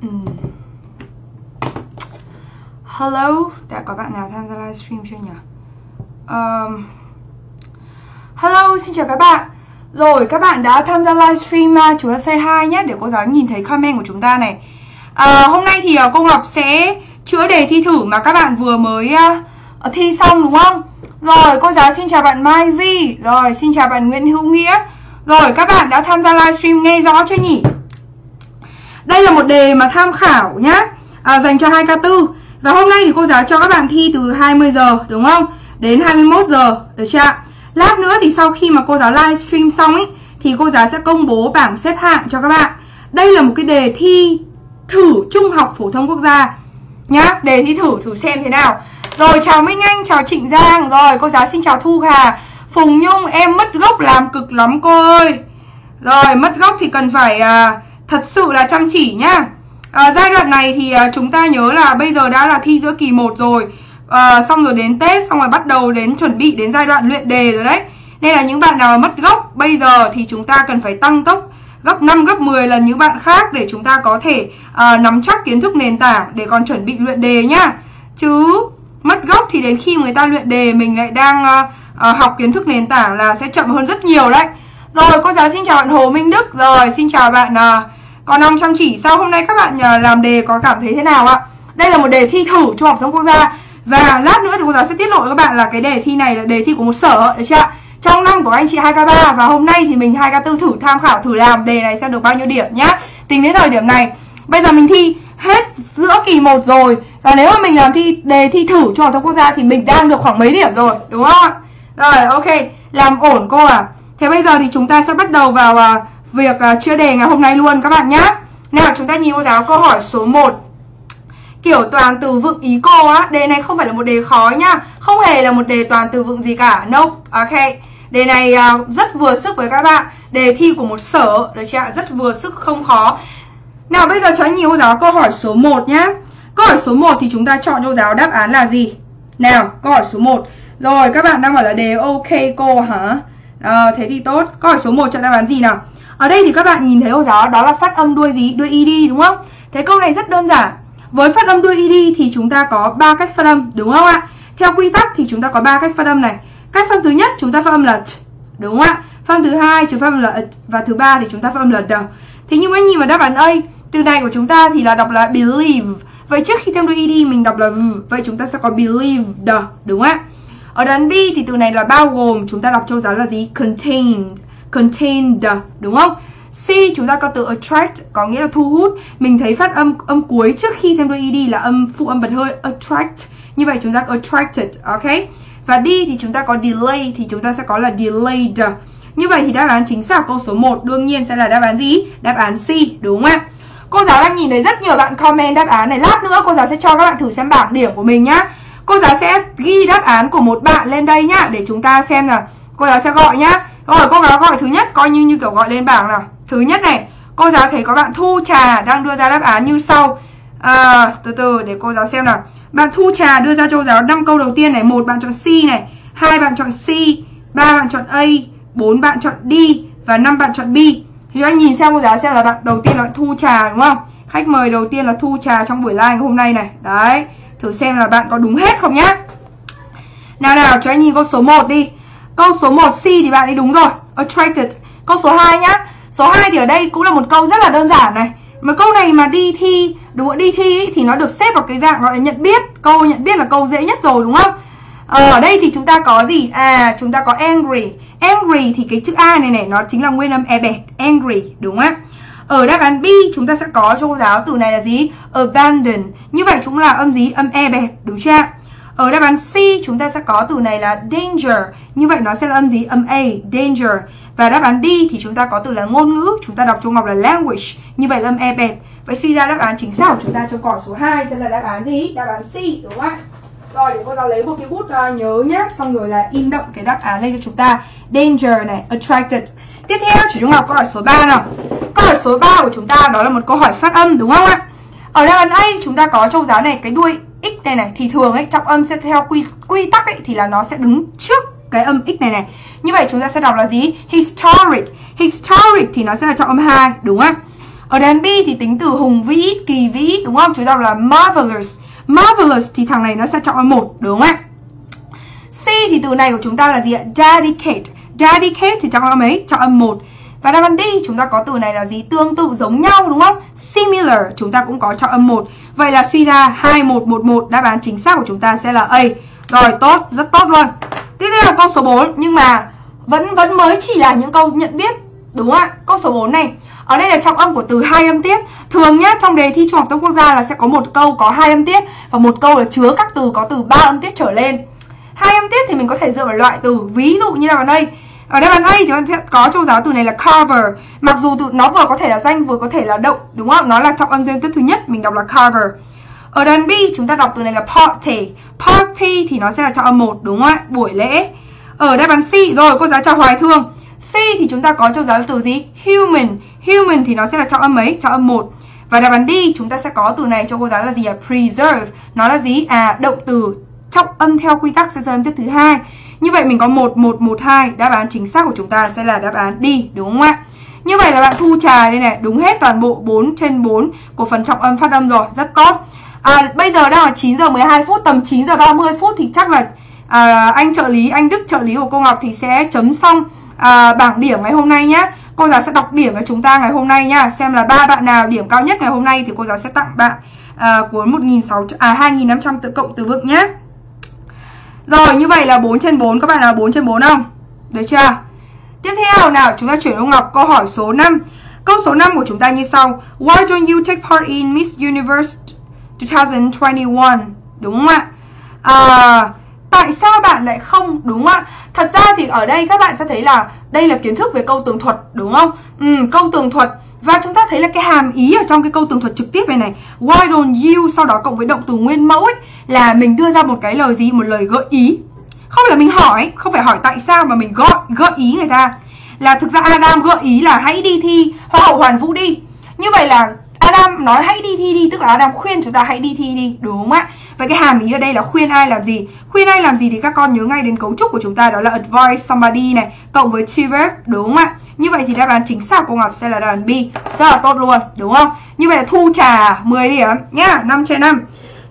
Hello, đã có bạn nào tham gia livestream chưa nhỉ? Hello, xin chào các bạn. Rồi, các bạn đã tham gia livestream, chúng ta say hi nhé để cô giáo nhìn thấy comment của chúng ta này. Hôm nay thì cô Ngọc sẽ chữa đề thi thử mà các bạn vừa mới thi xong đúng không? Rồi, cô giáo xin chào bạn Mai Vi. Rồi, xin chào bạn Nguyễn Hữu Nghĩa. Rồi, các bạn đã tham gia livestream nghe rõ chưa nhỉ? Đây là một đề mà tham khảo nhá, dành cho 2K4. Và hôm nay thì cô giáo cho các bạn thi từ 20 giờ đúng không? Đến 21 giờ, được chưa ạ? Lát nữa thì sau khi mà cô giáo livestream xong ấy thì cô giáo sẽ công bố bảng xếp hạng cho các bạn. Đây là một cái đề thi thử Trung học phổ thông quốc gia nhá, đề thi thử xem thế nào. Rồi, chào Minh Anh, chào Trịnh Giang. Rồi, cô giáo xin chào Thu Hà. Phùng Nhung, em mất gốc làm cực lắm cô ơi. Rồi, mất gốc thì cần phải thật sự là chăm chỉ nhá. Giai đoạn này thì chúng ta nhớ là bây giờ đã là thi giữa kỳ 1 rồi, xong rồi đến Tết, xong rồi bắt đầu đến chuẩn bị đến giai đoạn luyện đề rồi đấy. Nên là những bạn nào mất gốc bây giờ thì chúng ta cần phải tăng tốc gấp 5, gấp 10 lần những bạn khác để chúng ta có thể nắm chắc kiến thức nền tảng để còn chuẩn bị luyện đề nhá. Chứ mất gốc thì đến khi người ta luyện đề mình lại đang học kiến thức nền tảng là sẽ chậm hơn rất nhiều đấy. Rồi, cô giáo xin chào bạn Hồ Minh Đức. Rồi, xin chào bạn Còn Ông Chăm Chỉ. Sao hôm nay các bạn làm đề có cảm thấy thế nào ạ? Đây là một đề thi thử Trung học phổ thông quốc gia. Và lát nữa thì cô giáo sẽ tiết lộ với các bạn là cái đề thi này là đề thi của một sở, được chưa? Trong năm của anh chị 2K3 và hôm nay thì mình 2K4 thử tham khảo thử làm đề này sẽ được bao nhiêu điểm nhá. Tính đến thời điểm này, bây giờ mình thi hết giữa kỳ 1 rồi. Và nếu mà mình làm đề thi thử Trung học phổ thông quốc gia thì mình đang được khoảng mấy điểm rồi, đúng không ạ? Rồi, ok, làm ổn cô à. Thế bây giờ thì chúng ta sẽ bắt đầu vào việc chữa đề ngày hôm nay luôn các bạn nhá. Nào, chúng ta nhìn cô giáo câu hỏi số 1. Kiểu toàn từ vựng ý cô á. Đề này không phải là một đề khó nhá, không hề là một đề toàn từ vựng gì cả. Nope, ok. Đề này rất vừa sức với các bạn. Đề thi của một sở, được chưa ạ? Rất vừa sức, không khó. Nào, bây giờ cho anh nhìn cô giáo câu hỏi số 1 nhá. Câu hỏi số 1 thì chúng ta chọn cho cô giáo đáp án là gì? Nào, câu hỏi số 1. Rồi, các bạn đang bảo là đề ok cô hả? Thế thì tốt. Câu hỏi số 1 chọn đáp án gì nào? Ở đây thì các bạn nhìn thấy cô giáo đó là phát âm đuôi gì? Đuôi ed đúng không? Thế câu này rất đơn giản. Với phát âm đuôi ed thì chúng ta có 3 cách phát âm, đúng không ạ? Theo quy tắc thì chúng ta có 3 cách phát âm này. Cách phát âm thứ nhất chúng ta phát âm là t, đúng không ạ? Phát âm thứ hai chúng ta phát âm là t, và thứ ba thì chúng ta phát âm là d. Thế nhưng mà nhìn vào đáp án A, từ này của chúng ta thì là đọc là believe. Vậy trước khi thêm đuôi ed mình đọc là v, vậy chúng ta sẽ có believe the, đúng không ạ? Ở đoạn B thì từ này là bao gồm, chúng ta đọc cho giáo là gì? Contained, đúng không? C chúng ta có từ attract, có nghĩa là thu hút. Mình thấy phát âm cuối trước khi thêm đuôi ed là phụ âm bật hơi attract. Như vậy chúng ta có attracted, ok? Và D thì chúng ta có delay, thì chúng ta sẽ có là delayed. Như vậy thì đáp án chính xác câu số 1 đương nhiên sẽ là đáp án gì? Đáp án C, đúng không ạ? Cô giáo đang nhìn thấy rất nhiều bạn comment đáp án này. Lát nữa cô giáo sẽ cho các bạn thử xem bảng điểm của mình nhá. Cô giáo sẽ ghi đáp án của một bạn lên đây nhá, để chúng ta xem là cô giáo sẽ gọi nhá. Rồi, cô giáo gọi thứ nhất, coi như kiểu gọi lên bảng nào. Thứ nhất này, cô giáo thấy có bạn Thu Trà đang đưa ra đáp án như sau. Từ từ để cô giáo xem nào. Bạn Thu Trà đưa ra cho cô giáo 5 câu đầu tiên này. 1 bạn chọn C này, 2 bạn chọn C, 3 bạn chọn A, 4 bạn chọn D và 5 bạn chọn B. Thì anh nhìn xem cô giáo xem là bạn đầu tiên là bạn Thu Trà, đúng không? Khách mời đầu tiên là Thu Trà trong buổi live hôm nay này. Đấy, thử xem là bạn có đúng hết không nhá. Nào, cho anh nhìn câu số 1 đi. Câu số 1 C thì bạn ấy đúng rồi, attracted. Câu số 2 nhá. Số 2 thì ở đây cũng là một câu rất là đơn giản này. Mà câu này mà đi thi, đúng không? Đi thi ý, thì nó được xếp vào cái dạng gọi là nhận biết. Câu nhận biết là câu dễ nhất rồi, đúng không? Ở đây thì chúng ta có gì? Chúng ta có angry. Angry thì cái chữ A này nó chính là nguyên âm e bẹt, angry, đúng không ạ? Ở đáp án B chúng ta sẽ có cho cô giáo từ này là gì? Abandon. Như vậy chúng là âm gì? Âm e bẹt, đúng chưa ạ? Ở đáp án C chúng ta sẽ có từ này là danger. Như vậy nó sẽ là âm gì? Âm A, danger. Và đáp án D thì chúng ta có từ là ngôn ngữ. Chúng ta đọc cho Ngọc là language. Như vậy là âm e bẹt. Vậy suy ra đáp án chính xác của chúng ta trong câu số 2 sẽ là đáp án gì? Đáp án C, đúng không ạ? Rồi, để cô giáo lấy một cái bút nhớ nhá. Xong rồi là in đậm cái đáp án lên cho chúng ta. Danger này, attracted. Tiếp theo chỉ Ngọc câu hỏi số 3 nào. Câu hỏi số 3 của chúng ta đó là một câu hỏi phát âm, đúng không ạ? Ở đáp án A chúng ta có cho cô giáo này cái đuôi x này thì thường ấy trọng âm sẽ theo quy tắc ấy thì là nó sẽ đứng trước cái âm x này. Như vậy chúng ta sẽ đọc là gì? Historic. Historic thì nó sẽ là trọng âm 2, đúng không? Ở đàn B thì tính từ hùng vĩ, kỳ vĩ, đúng không? Chúng ta đọc là marvelous. Marvelous thì thằng này nó sẽ chọn âm 1, đúng không ạ? C thì từ này của chúng ta là gì ạ? Dedicate. Dedicate thì chọn âm mấy? Chọn âm 1. Và đáp án D chúng ta có từ này là gì? Tương tự, giống nhau, đúng không? Similar chúng ta cũng có chọn âm 1. Vậy là suy ra 2111, đáp án chính xác của chúng ta sẽ là A. Rồi, tốt, rất tốt luôn. Tiếp theo là câu số 4, nhưng mà vẫn mới chỉ là những câu nhận biết, đúng không ạ? Câu số 4 này, ở đây là trọng âm của từ 2 âm tiết. Thường nhá, trong đề thi Trung học phổ thông quốc gia là sẽ có một câu có 2 âm tiết và một câu là chứa các từ có từ 3 âm tiết trở lên. 2 âm tiết thì mình có thể dựa vào loại từ, ví dụ như là ở đây. Ở đáp án A thì bạn sẽ có châu giáo từ này là cover. Mặc dù nó vừa có thể là danh vừa có thể là động, đúng không? Nó là trọng âm dương tiết thứ nhất, mình đọc là cover. Ở đàn B chúng ta đọc từ này là party. Party thì nó sẽ là trọng âm 1, đúng không ạ? Buổi lễ. Ở đáp án C, rồi cô giáo chào Hoài Thương. C thì chúng ta có châu giáo từ gì? Human. Human thì nó sẽ là trọng âm mấy? Trọng âm 1. Và đáp án D chúng ta sẽ có từ này cho cô giáo là gì ạ? Preserve. Nó là gì? Động từ trọng âm theo quy tắc sẽ rơi âm tiết thứ hai. Như vậy mình có 1112, đáp án chính xác của chúng ta sẽ là đáp án D, đúng không ạ? Như vậy là bạn thu trà đây này, đúng hết toàn bộ 4 trên 4 của phần trọng âm phát âm rồi, rất tốt. Bây giờ đang là 9 giờ 12 phút, tầm 9 giờ 30 phút thì chắc là anh trợ lý, anh Đức trợ lý của cô Ngọc thì sẽ chấm xong bảng điểm ngày hôm nay nhá. Cô giáo sẽ đọc điểm cho chúng ta ngày hôm nay nhá, xem là 3 bạn nào điểm cao nhất ngày hôm nay thì cô giáo sẽ tặng bạn cuốn 2.500 tự cộng từ vựng nhé. Rồi, như vậy là 4 trên 4, các bạn là 4 trên 4 không? Được chưa? Tiếp theo nào, chúng ta chuyển sang Ngọc câu hỏi số 5. Câu số 5 của chúng ta như sau. Why don't you take part in Miss Universe 2021? Đúng không ạ? Tại sao bạn lại không? Đúng không ạ? Thật ra thì ở đây các bạn sẽ thấy là đây là kiến thức về câu tường thuật, đúng không? Câu tường thuật. Và chúng ta thấy là cái hàm ý ở trong cái câu tường thuật trực tiếp này, why don't you sau đó cộng với động từ nguyên mẫu ấy, là mình đưa ra một cái lời gì? Một lời gợi ý. Không phải là mình hỏi, không phải hỏi tại sao mà mình gợi ý người ta. Là thực ra Adam gợi ý là hãy đi thi Hoa hậu Hoàn Vũ đi. Như vậy là Adam nói hãy đi thi đi, tức là Adam khuyên chúng ta hãy đi thi đi, đúng không ạ? Vậy cái hàm ý ở đây là khuyên ai làm gì? Khuyên ai làm gì thì các con nhớ ngay đến cấu trúc của chúng ta, đó là advise somebody này, cộng với to verb, đúng không ạ? Như vậy thì đáp án chính xác của Ngọc sẽ là đáp án B, rất là tốt luôn, đúng không? Như vậy là thu trà 10 điểm nhá, 5 trên 5.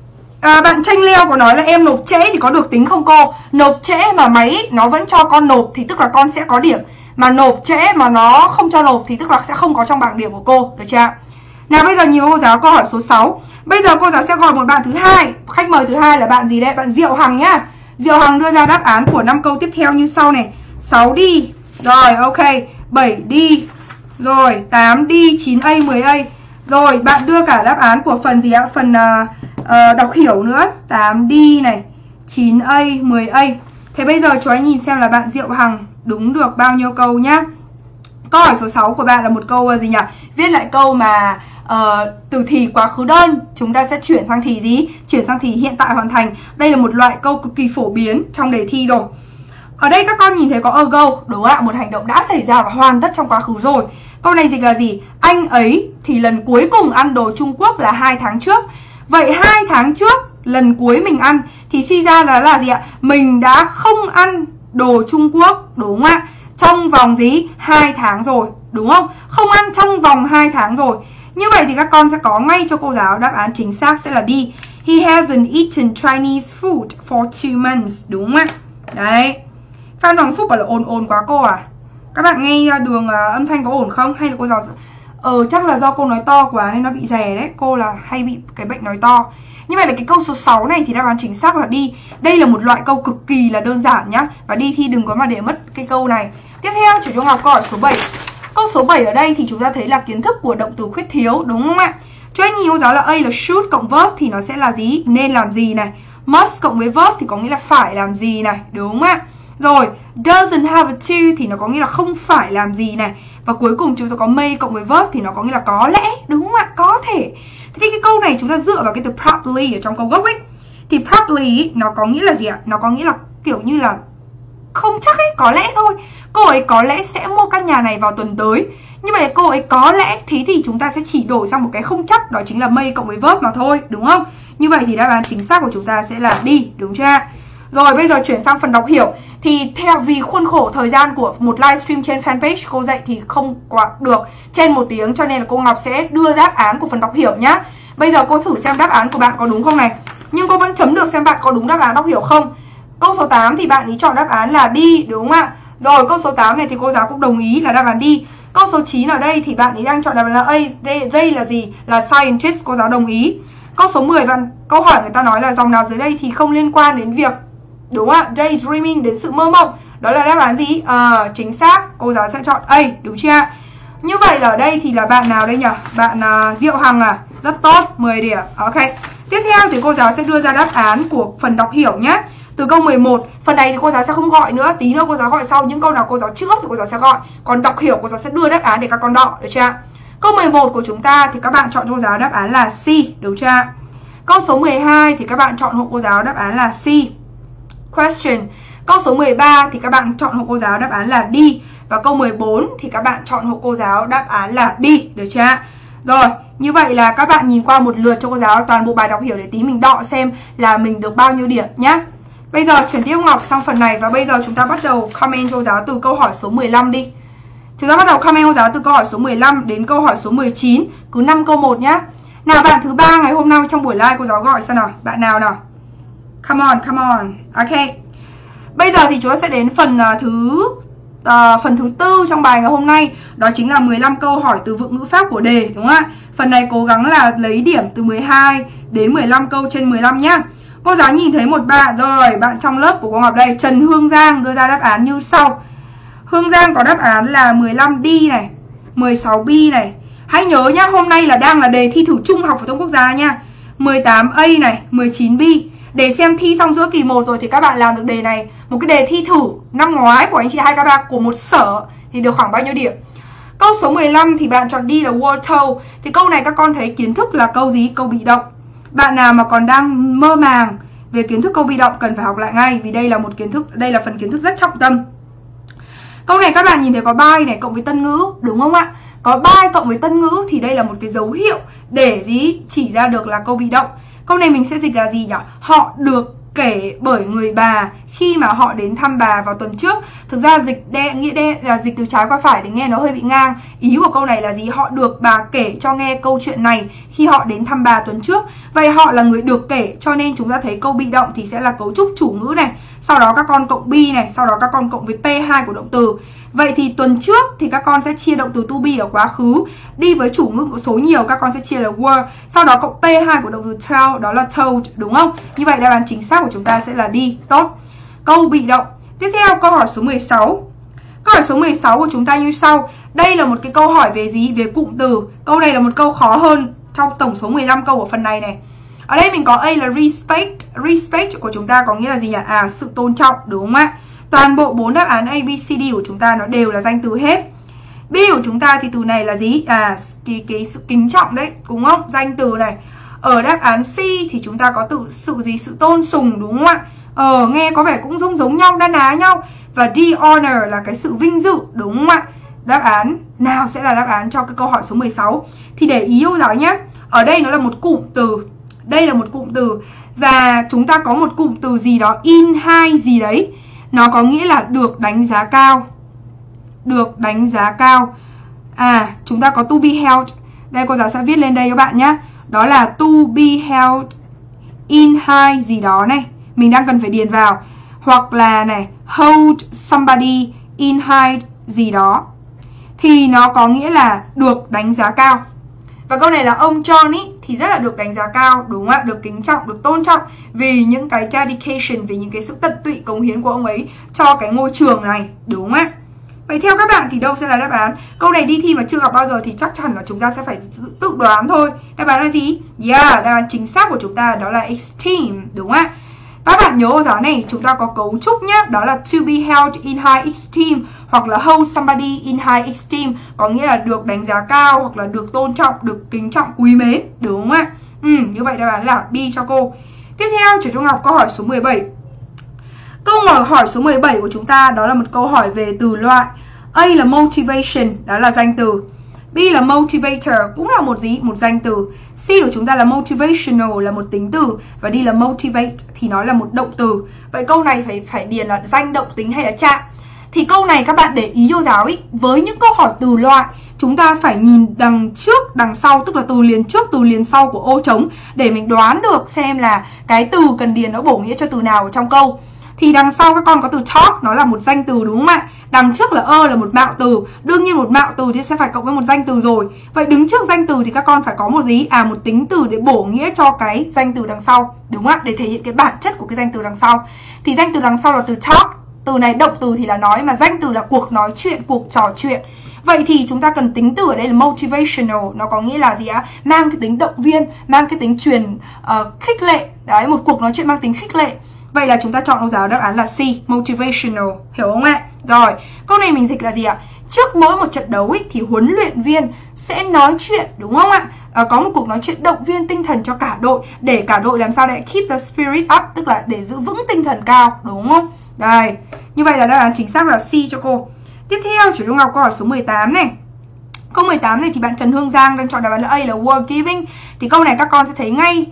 Bạn Tranh Leo có nói là em nộp trễ thì có được tính không cô? Nộp trễ mà máy nó vẫn cho con nộp thì tức là con sẽ có điểm. Mà nộp trễ mà nó không cho nộp thì tức là sẽ không có trong bảng điểm của cô, được chưa? Nào bây giờ nhìn cô giáo câu hỏi số 6. Bây giờ cô giáo sẽ gọi một bạn thứ hai. Khách mời thứ hai là bạn gì đấy? Bạn Diệu Hằng nhá. Diệu Hằng đưa ra đáp án của 5 câu tiếp theo như sau này. 6 đi. Rồi ok, 7 đi. Rồi 8 đi, 9A, 10A. Rồi bạn đưa cả đáp án của phần gì ạ? Phần đọc hiểu nữa. 8 đi này, 9A, 10A. Thế bây giờ chúng ta nhìn xem là bạn Diệu Hằng đúng được bao nhiêu câu nhá. Câu hỏi số 6 của bạn là một câu gì nhỉ? Viết lại câu mà từ thì quá khứ đơn chúng ta sẽ chuyển sang thì gì? Chuyển sang thì hiện tại hoàn thành. Đây là một loại câu cực kỳ phổ biến trong đề thi rồi. Ở đây các con nhìn thấy có ago, đúng không ạ? Một hành động đã xảy ra và hoàn tất trong quá khứ rồi. Câu này dịch là gì? Anh ấy thì lần cuối cùng ăn đồ Trung Quốc là 2 tháng trước. Vậy 2 tháng trước lần cuối mình ăn thì suy ra là gì ạ? Mình đã không ăn đồ Trung Quốc, đúng không ạ? Trong vòng gì? 2 tháng rồi, đúng không? Không ăn trong vòng 2 tháng rồi. Như vậy thì các con sẽ có ngay cho cô giáo đáp án chính xác sẽ là B. He hasn't eaten Chinese food for 2 months, đúng không ạ? Đấy. Phan Hoàng Phúc bảo là ồn quá cô à? Các bạn nghe đường âm thanh có ổn không? Hay là cô giáo... chắc là do cô nói to quá nên nó bị rè đấy. Cô là hay bị cái bệnh nói to. Như vậy là cái câu số 6 này thì đáp án chính xác là đi. Đây là một loại câu cực kỳ là đơn giản nhá. Và đi thi đừng có mà để mất cái câu này. Tiếp theo chủ Trung học câu hỏi số 7. Câu số 7 ở đây thì chúng ta thấy là kiến thức của động từ khuyết thiếu, đúng không ạ? Cho anh nhìn cô giáo là A là should cộng verb thì nó sẽ là gì? Nên làm gì này. Must cộng với verb thì có nghĩa là phải làm gì này, đúng không ạ? Rồi, doesn't have a to thì nó có nghĩa là không phải làm gì này. Và cuối cùng chúng ta có may cộng với verb thì nó có nghĩa là có lẽ, đúng không ạ? Có thể. Thế thì cái câu này chúng ta dựa vào cái từ probably ở trong câu gốc ấy. Thì probably nó có nghĩa là gì ạ? Nó có nghĩa là kiểu như là không chắc ấy, có lẽ thôi. Cô ấy có lẽ sẽ mua căn nhà này vào tuần tới. Như vậy cô ấy có lẽ, thế thì chúng ta sẽ chỉ đổi sang một cái không chắc, đó chính là may cộng với verb mà thôi, đúng không? Như vậy thì đáp án chính xác của chúng ta sẽ là đi, đúng chưa? Rồi bây giờ chuyển sang phần đọc hiểu. Thì theo vì khuôn khổ thời gian của một livestream trên fanpage cô dạy thì không quá được trên 1 tiếng, cho nên là cô Ngọc sẽ đưa đáp án của phần đọc hiểu nhá. Bây giờ cô thử xem đáp án của bạn có đúng không này. Nhưng cô vẫn chấm được xem bạn có đúng đáp án đọc hiểu không. Câu số 8 thì bạn ý chọn đáp án là đi, đúng không ạ? Rồi câu số 8 này thì cô giáo cũng đồng ý là đáp án đi. Câu số 9 ở đây thì bạn ý đang chọn đáp án là A. Đây là gì? Là scientist, cô giáo đồng ý. Câu số 10 bạn câu hỏi người ta nói là dòng nào dưới đây thì không liên quan đến việc, đúng không ạ? Daydreaming, đến sự mơ mộng. Đó là đáp án gì? Chính xác, cô giáo sẽ chọn A, đúng chưa? Như vậy là ở đây thì là bạn nào đây nhỉ? Bạn Diệu Hằng à? Rất tốt, 10 điểm. Ok. Tiếp theo thì cô giáo sẽ đưa ra đáp án của phần đọc hiểu nhé. Từ câu 11, phần này thì cô giáo sẽ không gọi nữa, tí nữa cô giáo gọi sau, những câu nào cô giáo trước thì cô giáo sẽ gọi. Còn đọc hiểu cô giáo sẽ đưa đáp án để các con đọ, được chưa? Câu 11 của chúng ta thì các bạn chọn cho cô giáo đáp án là C, đúng chưa? Câu số 12 thì các bạn chọn hộ cô giáo đáp án là C. Question. Câu số 13 thì các bạn chọn hộ cô giáo đáp án là D. Và câu 14 thì các bạn chọn hộ cô giáo đáp án là B, được chưa? Rồi, như vậy là các bạn nhìn qua một lượt cho cô giáo toàn bộ bài đọc hiểu để tí mình đọ xem là mình được bao nhiêu điểm nhá. Bây giờ chuyển tiếp Ngọc sang phần này và bây giờ chúng ta bắt đầu comment cho cô giáo từ câu hỏi số 15 đi. Chúng ta bắt đầu comment cô giáo từ câu hỏi số 15 đến câu hỏi số 19, cứ 5 câu 1 nhá. Nào bạn thứ 3 ngày hôm nay trong buổi live cô giáo gọi xem nào, bạn nào nào. Come on, come on. Ok. Bây giờ thì chúng ta sẽ đến phần thứ tư trong bài ngày hôm nay, đó chính là 15 câu hỏi từ vựng ngữ pháp của đề, đúng không ạ? Phần này cố gắng là lấy điểm từ 12 đến 15 câu trên 15 nhá. Cô giáo nhìn thấy một bạn rồi, bạn trong lớp của cô Ngọc đây, Trần Hương Giang đưa ra đáp án như sau. Hương Giang có đáp án là 15D này, 16B này. Hãy nhớ nhá, hôm nay là đang là đề thi thử trung học phổ thông quốc gia nha. 18A này, 19B. Để xem thi xong giữa kỳ 1 rồi thì các bạn làm được đề này, một cái đề thi thử năm ngoái của anh chị 2K3 của một sở thì được khoảng bao nhiêu điểm. Câu số 15 thì bạn chọn đi là word told. Thì câu này các con thấy kiến thức là câu gì? Câu bị động. Bạn nào mà còn đang mơ màng về kiến thức câu bị động cần phải học lại ngay, vì đây là một kiến thức, đây là phần kiến thức rất trọng tâm. Câu này các bạn nhìn thấy có by này cộng với tân ngữ, đúng không ạ? Có by cộng với tân ngữ thì đây là một cái dấu hiệu để gì chỉ ra được là câu bị động. Câu này mình sẽ dịch là gì nhỉ? Họ được kể bởi người bà khi mà họ đến thăm bà vào tuần trước. Thực ra dịch từ trái qua phải thì nghe nó hơi bị ngang. Ý của câu này là gì? Họ được bà kể cho nghe câu chuyện này khi họ đến thăm bà tuần trước. Vậy họ là người được kể, cho nên chúng ta thấy câu bị động thì sẽ là cấu trúc chủ ngữ này, sau đó các con cộng be này, sau đó các con cộng với P2 của động từ. Vậy thì tuần trước thì các con sẽ chia động từ to be ở quá khứ, đi với chủ ngữ của số nhiều các con sẽ chia là were, sau đó cộng P2 của động từ tell, đó là told, đúng không? Như vậy đáp án chính xác của chúng ta sẽ là đi. Tốt. Câu bị động. Tiếp theo câu hỏi số 16. Câu hỏi số 16 của chúng ta như sau. Đây là một cái câu hỏi về gì? Về cụm từ. Câu này là một câu khó hơn trong tổng số 15 câu của phần này này. Ở đây mình có A là respect. Respect của chúng ta có nghĩa là gì nhỉ? Sự tôn trọng, đúng không ạ? Toàn bộ 4 đáp án A, B, C, D của chúng ta nó đều là danh từ hết. B của chúng ta thì từ này là gì? Cái sự kính trọng đấy, đúng không? Danh từ này. Ở đáp án C thì chúng ta có sự gì? Sự tôn sùng, đúng không ạ? Nghe có vẻ cũng giống nhau, na ná nhau. Và D, honor là cái sự vinh dự, đúng không ạ? Đáp án nào sẽ là đáp án cho cái câu hỏi số 16? Thì để ý cô giáo nhé. Ở đây nó là một cụm từ. Đây là một cụm từ. Và chúng ta có một cụm từ gì đó, in high gì đấy. Nó có nghĩa là được đánh giá cao. Được đánh giá cao. Chúng ta có to be held. Đây cô giáo sẽ viết lên đây các bạn nhé. Đó là to be held in high gì đó này. Mình đang cần phải điền vào. Hoặc là này, hold somebody in high gì đó. Thì nó có nghĩa là được đánh giá cao. Và câu này là ông John ý, thì rất là được đánh giá cao, đúng không ạ? Được kính trọng, được tôn trọng vì những cái dedication, vì những cái sự tận tụy cống hiến của ông ấy cho cái ngôi trường này, đúng không ạ? Vậy theo các bạn thì đâu sẽ là đáp án? Câu này đi thi mà chưa gặp bao giờ thì chắc chắn là chúng ta sẽ phải tự đoán thôi. Đáp án là gì? Đáp án chính xác của chúng ta đó là esteem, đúng không ạ? Các bạn nhớ cô giáo này, chúng ta có cấu trúc nhé, đó là to be held in high esteem hoặc là hold somebody in high esteem, có nghĩa là được đánh giá cao hoặc là được tôn trọng, được kính trọng, quý mến, đúng không ạ? Như vậy đáp án là B cho cô. Tiếp theo chuyển cho Ngọc câu hỏi số 17. Câu hỏi số 17 của chúng ta đó là một câu hỏi về từ loại. A là motivation, đó là danh từ. B là motivator, cũng là một gì? Một danh từ. C của chúng ta là motivational, là một tính từ. Và D là motivate thì nó là một động từ. Vậy câu này phải điền là danh, động, tính hay là trạng? Thì câu này các bạn để ý cô giáo ý, với những câu hỏi từ loại chúng ta phải nhìn đằng trước, đằng sau, tức là từ liền trước, từ liền sau của ô trống để mình đoán được xem là cái từ cần điền nó bổ nghĩa cho từ nào ở trong câu. Thì đằng sau các con có từ talk, nó là một danh từ đúng không ạ? Đằng trước là là một mạo từ. Đương nhiên một mạo từ thì sẽ phải cộng với một danh từ rồi. Vậy đứng trước danh từ thì các con phải có một gì? Một tính từ để bổ nghĩa cho cái danh từ đằng sau, đúng không ạ? Để thể hiện cái bản chất của cái danh từ đằng sau. Thì danh từ đằng sau là từ talk. Từ này động từ thì là nói, mà danh từ là cuộc nói chuyện, cuộc trò chuyện. Vậy thì chúng ta cần tính từ ở đây là motivational, nó có nghĩa là gì ạ? Mang cái tính động viên, mang cái tính truyền khích lệ. Đấy, một cuộc nói chuyện mang tính khích lệ. Vậy là chúng ta chọn cô giáo đáp án là C, motivational, hiểu không ạ? Rồi, câu này mình dịch là gì ạ? Trước mỗi một trận đấu ấy, thì huấn luyện viên sẽ nói chuyện, đúng không ạ? Có một cuộc nói chuyện động viên tinh thần cho cả đội, để cả đội làm sao để keep the spirit up, tức là để giữ vững tinh thần cao, đúng không? Đây, như vậy là đáp án chính xác là C cho cô. Tiếp theo, Chủ Trung Ngọc câu hỏi số 18 này. Câu 18 này thì bạn Trần Hương Giang đang chọn đáp án là A là word giving. Thì câu này các con sẽ thấy ngay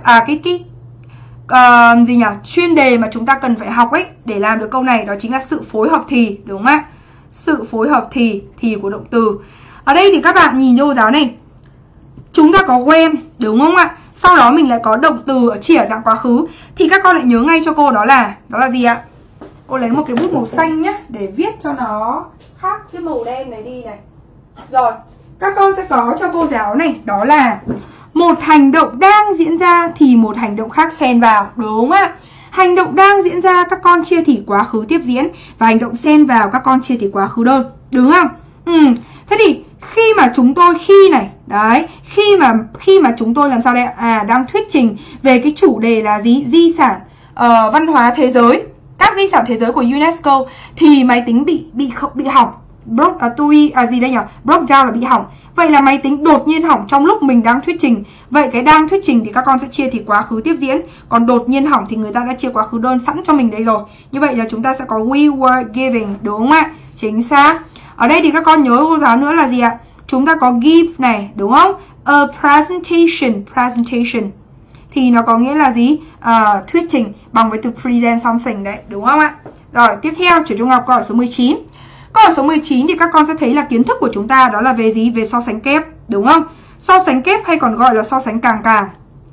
chuyên đề mà chúng ta cần phải học ấy để làm được câu này, đó chính là sự phối hợp thì, đúng không ạ? Sự phối hợp thì của động từ. Ở đây thì các bạn nhìn cô giáo này, chúng ta có when, đúng không ạ? Sau đó mình lại có động từ chỉ ở dạng quá khứ. Thì các con lại nhớ ngay cho cô đó là gì ạ? Cô lấy một cái bút màu xanh nhé, để viết cho nó khác cái màu đen này đi này. Rồi, các con sẽ có cho cô giáo này, đó là một hành động đang diễn ra thì một hành động khác xen vào, đúng không ạ? Hành động đang diễn ra các con chia thì quá khứ tiếp diễn, và hành động xen vào các con chia thì quá khứ đơn, đúng không? Thế thì khi mà chúng tôi khi mà chúng tôi làm sao đây? Đang thuyết trình về cái chủ đề là gì? Di sản văn hóa thế giới, các di sản thế giới của UNESCO, thì máy tính bị hỏng. Broke down là bị hỏng. Vậy là máy tính đột nhiên hỏng trong lúc mình đang thuyết trình. Vậy cái đang thuyết trình thì các con sẽ chia thì quá khứ tiếp diễn, còn đột nhiên hỏng thì người ta đã chia quá khứ đơn sẵn cho mình đây rồi. Như vậy là chúng ta sẽ có we were giving, đúng không ạ? Chính xác. Ở đây thì các con nhớ cô giáo nữa là gì ạ? Chúng ta có give này, đúng không? A presentation thì nó có nghĩa là gì? Thuyết trình bằng với từ present something đấy, đúng không ạ? Rồi, tiếp theo Chủ Trung Ngọc câu hỏi số 19. Câu hỏi số 19 thì các con sẽ thấy là kiến thức của chúng ta đó là về gì? Về so sánh kép, đúng không? So sánh kép hay còn gọi là so sánh càng càng.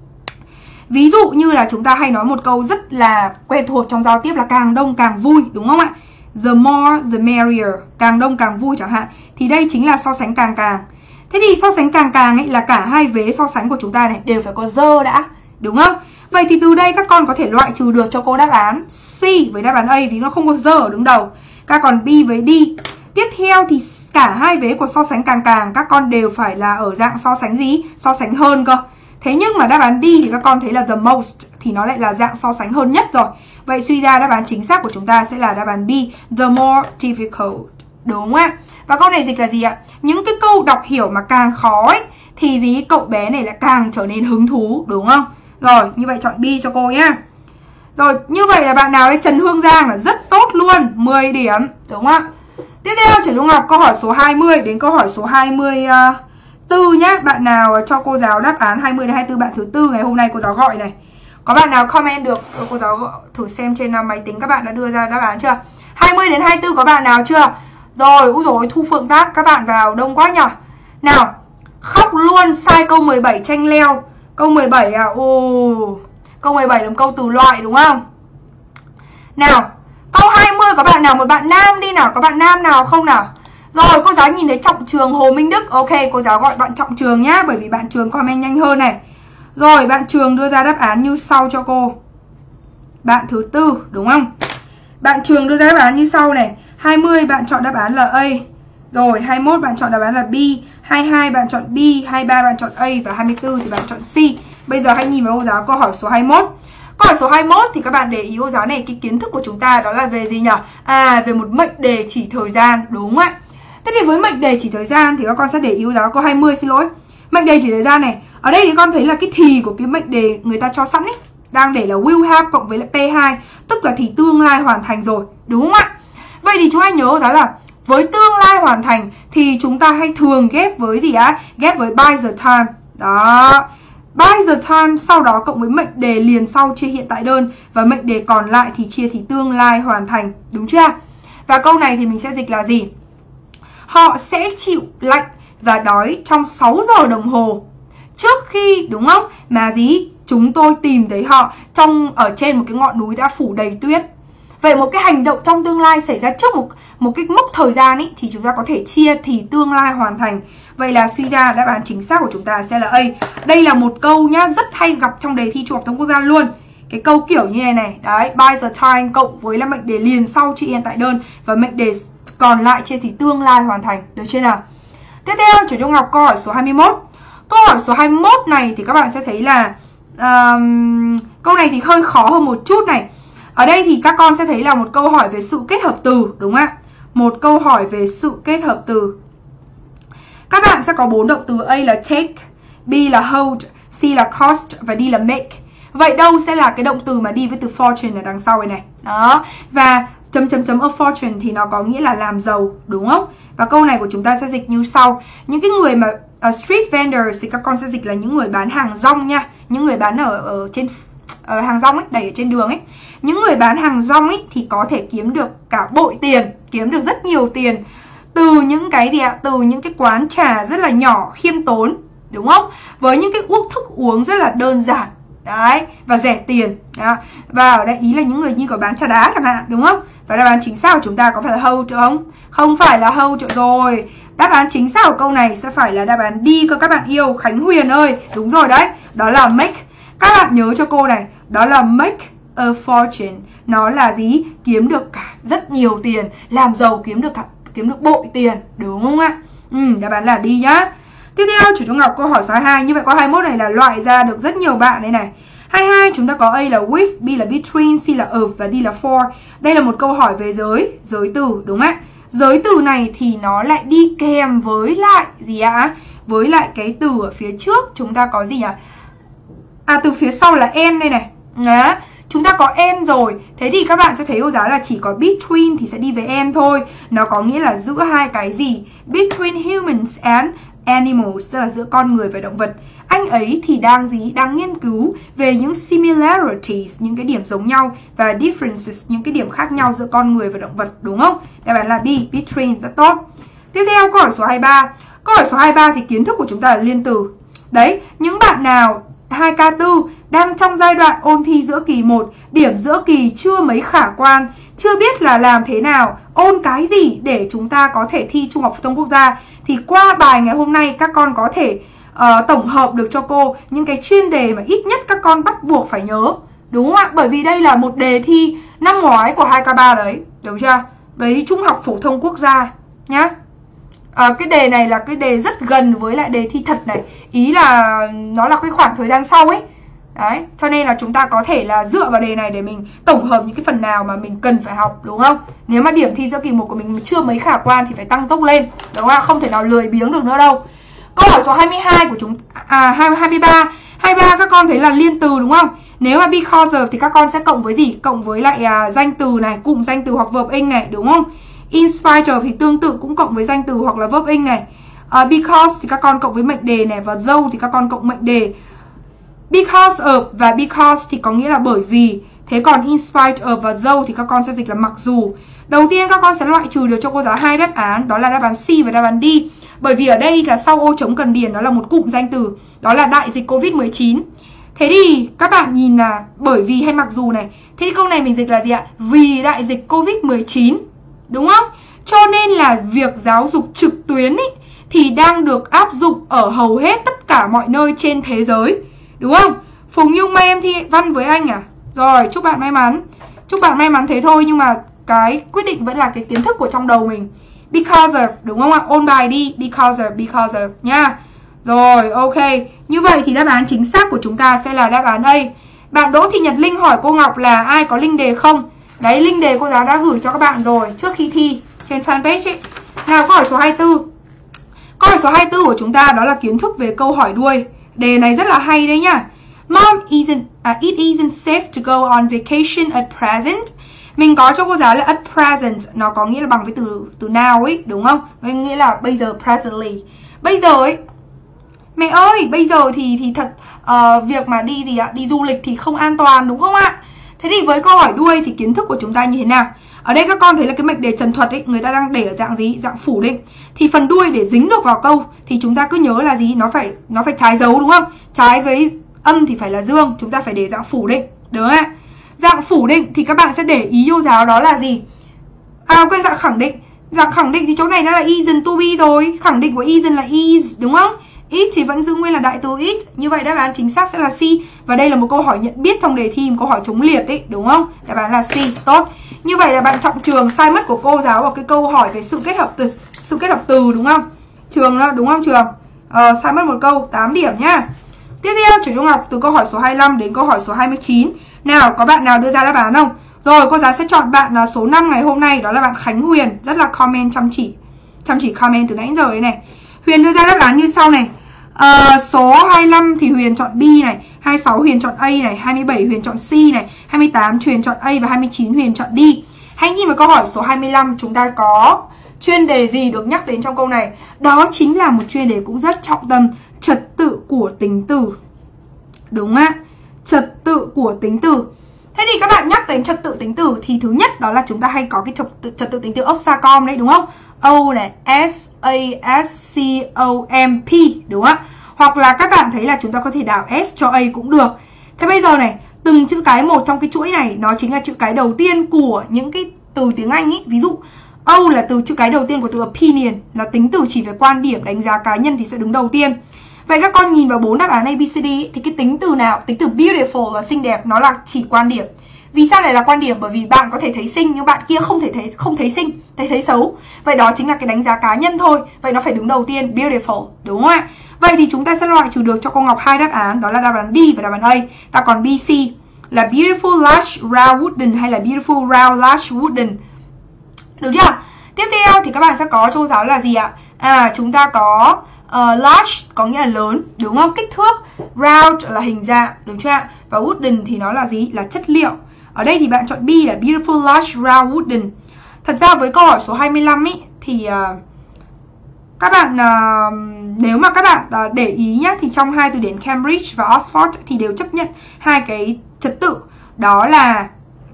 Ví dụ như là chúng ta hay nói một câu rất là quen thuộc trong giao tiếp là càng đông càng vui, đúng không ạ? The more the merrier, càng đông càng vui chẳng hạn. Thì đây chính là so sánh càng càng. Thế thì so sánh càng càng ấy là cả hai vế so sánh của chúng ta này đều phải có the đã, đúng không? Vậy thì từ đây các con có thể loại trừ được cho cô đáp án C với đáp án A vì nó không có the ở đứng đầu. Các con B với D. Tiếp theo thì cả hai vế của so sánh càng càng các con đều phải là ở dạng so sánh gì? So sánh hơn cơ. Thế nhưng mà đáp án D thì các con thấy là the most thì nó lại là dạng so sánh hơn nhất rồi. Vậy suy ra đáp án chính xác của chúng ta sẽ là đáp án B, the more difficult. Đúng không ạ? Và câu này dịch là gì ạ? Những cái câu đọc hiểu mà càng khó ấy thì gì? Cậu bé này lại càng trở nên hứng thú, đúng không? Rồi, như vậy chọn B cho cô nhá. Rồi, như vậy là bạn nào đấy Trần Hương Giang là rất tốt luôn, 10 điểm, đúng không ạ? Tiếp theo Trần Hương Ngọc câu hỏi số 20 đến câu hỏi số 24 nhá. Bạn nào cho cô giáo đáp án 20 đến 24 bạn thứ tư ngày hôm nay cô giáo gọi này. Có bạn nào comment được cô giáo thử xem trên máy tính các bạn đã đưa ra đáp án chưa? 20 đến 24 có bạn nào chưa? Rồi, úi dồi, Thu Phượng Tác các bạn vào đông quá nhỉ. Nào, khóc luôn, sai câu 17 chanh leo. Câu 17 à? Câu 17 là một câu từ loại đúng không? Nào, câu 20 có bạn nào, một bạn nam đi nào, có bạn nam nào không nào? Rồi, cô giáo nhìn thấy Trọng Trường Hồ Minh Đức. Ok, cô giáo gọi bạn Trọng Trường nhá, bởi vì bạn Trường comment nhanh hơn này. Rồi, bạn Trường đưa ra đáp án như sau cho cô. Bạn thứ tư, đúng không? Bạn Trường đưa ra đáp án như sau này. 20 bạn chọn đáp án là A. Rồi, 21 bạn chọn đáp án là B. 22 bạn chọn B. 23 bạn chọn A. Và 24 thì bạn chọn C. Bây giờ hãy nhìn vào cô giáo câu hỏi số 21. Câu hỏi số 21 thì các bạn để ý cô giáo này, cái kiến thức của chúng ta đó là về gì nhỉ? Về một mệnh đề chỉ thời gian, đúng không ạ? Thế thì với mệnh đề chỉ thời gian thì các con sẽ để ý cô giáo câu 20, xin lỗi. Mệnh đề chỉ thời gian này, ở đây thì con thấy là cái thì của cái mệnh đề người ta cho sẵn ấy đang để là will have cộng với lại P2, tức là thì tương lai hoàn thành rồi, đúng không ạ? Vậy thì chúng ta nhớ cô giáo là với tương lai hoàn thành thì chúng ta hay thường ghép với gì á? Ghép với by the time. Đó. By the time sau đó cộng với mệnh đề liền sau chia hiện tại đơn, và mệnh đề còn lại thì chia thì tương lai hoàn thành. Đúng chưa? Và câu này thì mình sẽ dịch là gì? Họ sẽ chịu lạnh và đói trong 6 giờ đồng hồ trước khi, đúng không? Mà gì? Chúng tôi tìm thấy họ ở trên một cái ngọn núi đã phủ đầy tuyết. Vậy một cái hành động trong tương lai xảy ra trước một cái mốc thời gian ấy, thì chúng ta có thể chia thì tương lai hoàn thành. Vậy là suy ra đáp án chính xác của chúng ta sẽ là A. Đây là một câu nhá, rất hay gặp trong đề thi Trung học phổ thông quốc gia luôn. Cái câu kiểu như này này, đấy, by the time cộng với là mệnh đề liền sau chia hiện tại đơn, và mệnh đề còn lại chia thì tương lai hoàn thành. Được chưa nào? Tiếp theo, Trường Trung học câu hỏi số 21. Câu hỏi số 21 này thì các bạn sẽ thấy là câu này thì hơi khó hơn một chút này. Ở đây thì các con sẽ thấy là một câu hỏi về sự kết hợp từ, đúng không ạ? Một câu hỏi về sự kết hợp từ. Các bạn sẽ có 4 động từ. A là take, B là hold, C là cost và D là make. Vậy đâu sẽ là cái động từ mà đi với từ fortune ở đằng sau này này? Đó. Và chấm of fortune thì nó có nghĩa là làm giàu, đúng không? Và câu này của chúng ta sẽ dịch như sau. Những cái người mà street vendors thì các con sẽ dịch là những người bán hàng rong nha. Những người bán ở trên hàng rong ấy, đẩy ở trên đường ấy. Những người bán hàng rong ấy thì có thể kiếm được cả bội tiền, kiếm được rất nhiều tiền từ những cái gì ạ? Từ những cái quán trà rất là nhỏ, khiêm tốn, đúng không? Với những cái thức uống rất là đơn giản. Đấy, và rẻ tiền. Đó. Và ở đây ý là những người như có bán trà đá chẳng hạn, đúng không? Và đáp án chính xác của chúng ta có phải là hold không? Không phải là hold rồi. Đáp án chính xác của câu này sẽ phải là đáp án D cơ các bạn yêu. Khánh Huyền ơi, đúng rồi đấy. Đó là make. Các bạn nhớ cho cô này, đó là make a fortune. Nó là gì? Kiếm được cả rất nhiều tiền, làm giàu kiếm được bội tiền, đúng không ạ? Đáp án là D nhá. Tiếp theo, Chủ Trung học câu hỏi số 22. Như vậy câu 21 này là loại ra được rất nhiều bạn đây này. 22 chúng ta có A là with, B là between, C là of và D là for. Đây là một câu hỏi về giới từ, đúng không ạ? Giới từ này thì nó lại đi kèm với lại gì ạ? Với lại cái từ ở phía trước chúng ta có gì ạ? Từ phía sau là and đây này. Đó. Chúng ta có and rồi. Thế thì các bạn sẽ thấy cô giáo là chỉ có between thì sẽ đi với and thôi. Nó có nghĩa là giữa hai cái gì? Between humans and animals, tức là giữa con người và động vật. Anh ấy thì đang gì? Đang nghiên cứu về những similarities, những cái điểm giống nhau, và differences, những cái điểm khác nhau giữa con người và động vật, đúng không? Đáp án là B, between, rất tốt. Tiếp theo câu hỏi số 23. Câu hỏi số 23 thì kiến thức của chúng ta là liên từ. Đấy, những bạn nào 2K4 đang trong giai đoạn ôn thi giữa kỳ 1, điểm giữa kỳ chưa mấy khả quan, chưa biết là làm thế nào, ôn cái gì để chúng ta có thể thi Trung học phổ thông quốc gia, thì qua bài ngày hôm nay các con có thể tổng hợp được cho cô những cái chuyên đề mà ít nhất các con bắt buộc phải nhớ, đúng không ạ? Bởi vì đây là một đề thi năm ngoái của 2K3 đấy, đúng chưa? Đấy, Trung học phổ thông quốc gia nhá. Cái đề này là cái đề rất gần với lại đề thi thật này. Ý là nó là cái khoảng thời gian sau ấy. Đấy, cho nên là chúng ta có thể là dựa vào đề này để mình tổng hợp những cái phần nào mà mình cần phải học, đúng không? Nếu mà điểm thi giữa kỳ 1 của mình chưa mấy khả quan thì phải tăng tốc lên, đúng không? Không thể nào lười biếng được nữa đâu. Câu hỏi số 22 của chúng 23 các con thấy là liên từ, đúng không? Nếu mà because of thì các con sẽ cộng với gì? Cộng với lại danh từ này, cụm danh từ hoặc verb in này, đúng không? In spite of thì tương tự cũng cộng với danh từ hoặc là verb in này. Because thì các con cộng với mệnh đề này, và though thì các con cộng mệnh đề. Because of và because thì có nghĩa là bởi vì. Thế còn in spite of và though thì các con sẽ dịch là mặc dù. Đầu tiên các con sẽ loại trừ được cho cô giáo 2 đáp án, đó là đáp án C và đáp án D. Bởi vì ở đây là sau ô trống cần điền, đó là một cụm danh từ, đó là đại dịch Covid-19. Thế thì các bạn nhìn là bởi vì hay mặc dù này. Thế thì câu này mình dịch là gì ạ? Vì đại dịch Covid-19, đúng không? Cho nên là việc giáo dục trực tuyến ý, thì đang được áp dụng ở hầu hết tất cả mọi nơi trên thế giới, đúng không? Phùng Nhung may em thi văn với anh à? Rồi, chúc bạn may mắn. Chúc bạn may mắn thế thôi, nhưng mà cái quyết định vẫn là cái kiến thức của trong đầu mình. Because of, đúng không ạ? Ôn bài đi. Because of nha. Rồi, ok. Như vậy thì đáp án chính xác của chúng ta sẽ là đáp án A. Bạn Đỗ Thị Nhật Linh hỏi cô Ngọc là ai có link đề không? Đấy, link đề cô giáo đã gửi cho các bạn rồi trước khi thi trên fanpage ấy. Nào, câu hỏi số 24. Câu hỏi số 24 của chúng ta đó là kiến thức về câu hỏi đuôi. Đề này rất là hay đấy nhá. Mom, it isn't safe to go on vacation at present. Mình có cho cô giáo là at present, nó có nghĩa là bằng với từ now ấy, đúng không? Nghĩa là bây giờ, presently. Bây giờ ấy, mẹ ơi, bây giờ thì thật việc mà đi gì ạ? Đi du lịch thì không an toàn, đúng không ạ? Thế thì với câu hỏi đuôi thì kiến thức của chúng ta như thế nào? Ở đây các con thấy là cái mệnh đề trần thuật ấy, người ta đang để ở dạng gì? Dạng phủ định. Thì phần đuôi để dính được vào câu thì chúng ta cứ nhớ là gì? Nó phải trái dấu, đúng không? Trái với âm thì phải là dương, chúng ta phải để dạng phủ định, đúng không ạ? Dạng phủ định thì các bạn sẽ để ý cô giáo đó là gì? Quên, dạng khẳng định. Dạng khẳng định thì chỗ này nó là isn't to be rồi. Khẳng định của isn't là is, đúng không? It thì vẫn giữ nguyên là đại từ it. Như vậy đáp án chính xác sẽ là C. Và đây là một câu hỏi nhận biết trong đề thi, một câu hỏi chống liệt đấy, đúng không? Đáp án là C. Tốt. Như vậy là bạn Trọng Trường sai mất của cô giáo ở cái câu hỏi về sự kết hợp từ, đúng không? Trường đó, đúng không Trường? Sai mất một câu, 8 điểm nhá. Tiếp theo Chủ Trung Học từ câu hỏi số 25 đến câu hỏi số 29. Nào, có bạn nào đưa ra đáp án không? Rồi, cô giáo sẽ chọn bạn số 5 ngày hôm nay, đó là bạn Khánh Huyền, rất là comment chăm chỉ comment từ nãy giờ ấy này. Huyền đưa ra đáp án như sau này. Số 25 thì Huyền chọn B này, 26 Huyền chọn A này, 27 Huyền chọn C này, 28 Huyền chọn A và 29 Huyền chọn D. Hãy nhìn vào câu hỏi số 25, chúng ta có chuyên đề gì được nhắc đến trong câu này? Đó chính là một chuyên đề cũng rất trọng tâm, trật tự của tính từ. Đúng ạ, trật tự của tính từ. Thế thì các bạn nhắc đến trật tự tính từ thì thứ nhất đó là chúng ta hay có cái trật tự tính từ OPSACOM đấy, đúng không? O này, S-A-S-C-O-M-P, đúng không ạ? Hoặc là các bạn thấy là chúng ta có thể đảo S cho A cũng được. Thế bây giờ này, từng chữ cái một trong cái chuỗi này nó chính là chữ cái đầu tiên của những cái từ tiếng Anh ý. Ví dụ O là từ chữ cái đầu tiên của từ opinion, là tính từ chỉ về quan điểm, đánh giá cá nhân thì sẽ đứng đầu tiên. Vậy các con nhìn vào 4 đáp án ABCD thì cái tính từ nào? Tính từ beautiful là xinh đẹp, nó là chỉ quan điểm. Vì sao lại là quan điểm? Bởi vì bạn có thể thấy xinh nhưng bạn kia không thấy xinh, thấy xấu. Vậy đó chính là cái đánh giá cá nhân thôi. Vậy nó phải đứng đầu tiên, beautiful, đúng không ạ? Vậy thì chúng ta sẽ loại trừ được cho cô Ngọc 2 đáp án, đó là đáp án D và đáp án A. Ta còn BC là beautiful large round wooden hay là beautiful round large wooden. Được chưa? Tiếp theo thì các bạn sẽ có cho cô giáo là gì ạ? Chúng ta có large có nghĩa là lớn, đúng không? Kích thước. Round là hình dạng, đúng chưa ạ? Và wooden thì nó là gì? Là chất liệu. Ở đây thì bạn chọn B là beautiful large round wooden. Thật ra với câu hỏi số 25 ý, thì các bạn nếu mà các bạn để ý nhá, thì trong hai từ điển Cambridge và Oxford thì đều chấp nhận hai cái trật tự, đó là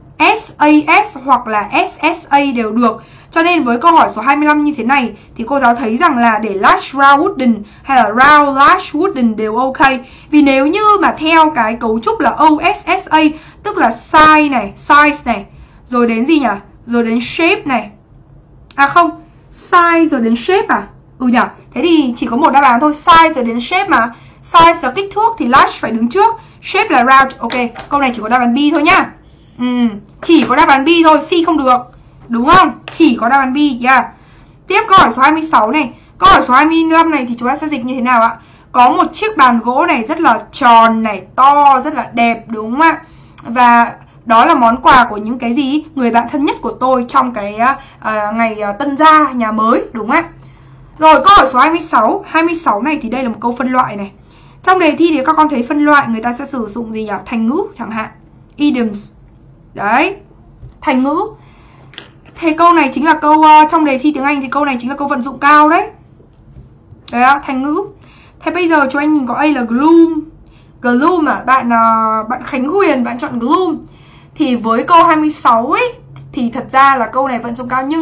SAS hoặc là SSA đều được. Cho nên với câu hỏi số 25 như thế này thì cô giáo thấy rằng là để large round wooden hay là round large wooden đều ok. Vì nếu như mà theo cái cấu trúc là OSSA, tức là size này, rồi đến gì nhỉ? Rồi đến shape này. Không, size rồi đến shape à? Nhỉ? Thế thì chỉ có một đáp án thôi, size rồi đến shape mà. Size là kích thước thì large phải đứng trước, shape là round. Ok, câu này chỉ có đáp án B thôi nhá. Chỉ có đáp án B thôi, C không được. Đúng không? Chỉ có đáp án B, yeah. Tiếp câu hỏi số 26 này. Câu hỏi số 25 này thì chúng ta sẽ dịch như thế nào ạ? Có một chiếc bàn gỗ này rất là tròn này, to, rất là đẹp, đúng không ạ? Và đó là món quà của những cái gì? Người bạn thân nhất của tôi trong cái ngày tân gia nhà mới, đúng không ạ? Rồi câu hỏi số 26. 26 này thì đây là một câu phân loại này. Trong đề thi thì các con thấy phân loại người ta sẽ sử dụng gì nhỉ? Thành ngữ chẳng hạn, idioms. Đấy, thành ngữ. Thế câu này chính là câu trong đề thi tiếng Anh thì câu này chính là câu vận dụng cao đấy. Đấy ạ, thành ngữ. Thế bây giờ cho anh nhìn có A là gloom. Gloom à, bạn Khánh Huyền bạn chọn gloom. Thì với câu 26 ấy thì thật ra là câu này vận dụng cao,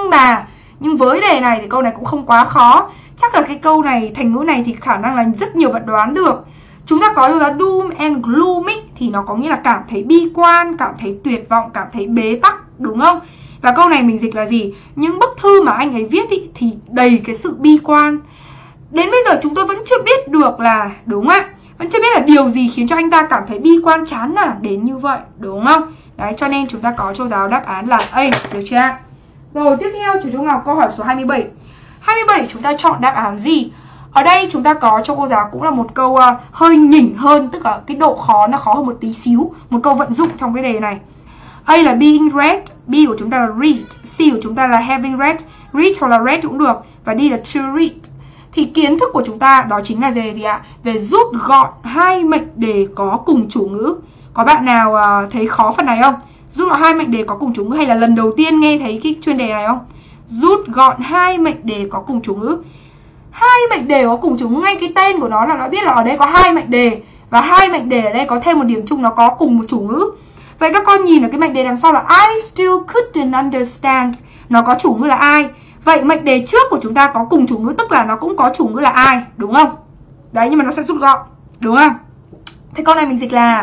nhưng với đề này thì câu này cũng không quá khó. Chắc là cái câu này, thành ngữ này thì khả năng là rất nhiều bạn đoán được. Chúng ta có là doom and gloom ấy, thì nó có nghĩa là cảm thấy bi quan, cảm thấy tuyệt vọng, cảm thấy bế tắc, đúng không? Và câu này mình dịch là gì? Những bức thư mà anh ấy viết ý, thì đầy cái sự bi quan. Đến bây giờ chúng tôi vẫn chưa biết được là, đúng không ạ? Vẫn chưa biết là điều gì khiến cho anh ta cảm thấy bi quan chán nản đến như vậy, đúng không? Đấy, cho nên chúng ta có cho giáo đáp án là A, được chưa ạ? Rồi tiếp theo chú Trung Ngọc câu hỏi số 27. 27 chúng ta chọn đáp án gì? Ở đây chúng ta có cho cô giáo cũng là một câu hơi nhỉnh hơn, tức là cái độ khó nó khó hơn một tí xíu. Một câu vận dụng trong cái đề này. A là being read, B của chúng ta là read, C của chúng ta là having read hoặc là read cũng được, và D là to read. Thì kiến thức của chúng ta đó chính là về gì ạ? Về rút gọn hai mệnh đề có cùng chủ ngữ. Có bạn nào thấy khó phần này không? Rút gọn 2 mệnh đề có cùng chủ ngữ hay là lần đầu tiên nghe thấy cái chuyên đề này không? Rút gọn 2 mệnh đề có cùng chủ ngữ. 2 mệnh đề có cùng chủ ngữ, ngay cái tên của nó là đã biết là ở đây có 2 mệnh đề. Và 2 mệnh đề ở đây có thêm một điểm chung, nó có cùng một chủ ngữ. Vậy các con nhìn ở cái mệnh đề đằng sau là I still couldn't understand. Nó có chủ ngữ là ai. Vậy mệnh đề trước của chúng ta có cùng chủ ngữ, tức là nó cũng có chủ ngữ là ai, đúng không? Đấy, nhưng mà nó sẽ rút gọn, đúng không? Thế câu này mình dịch là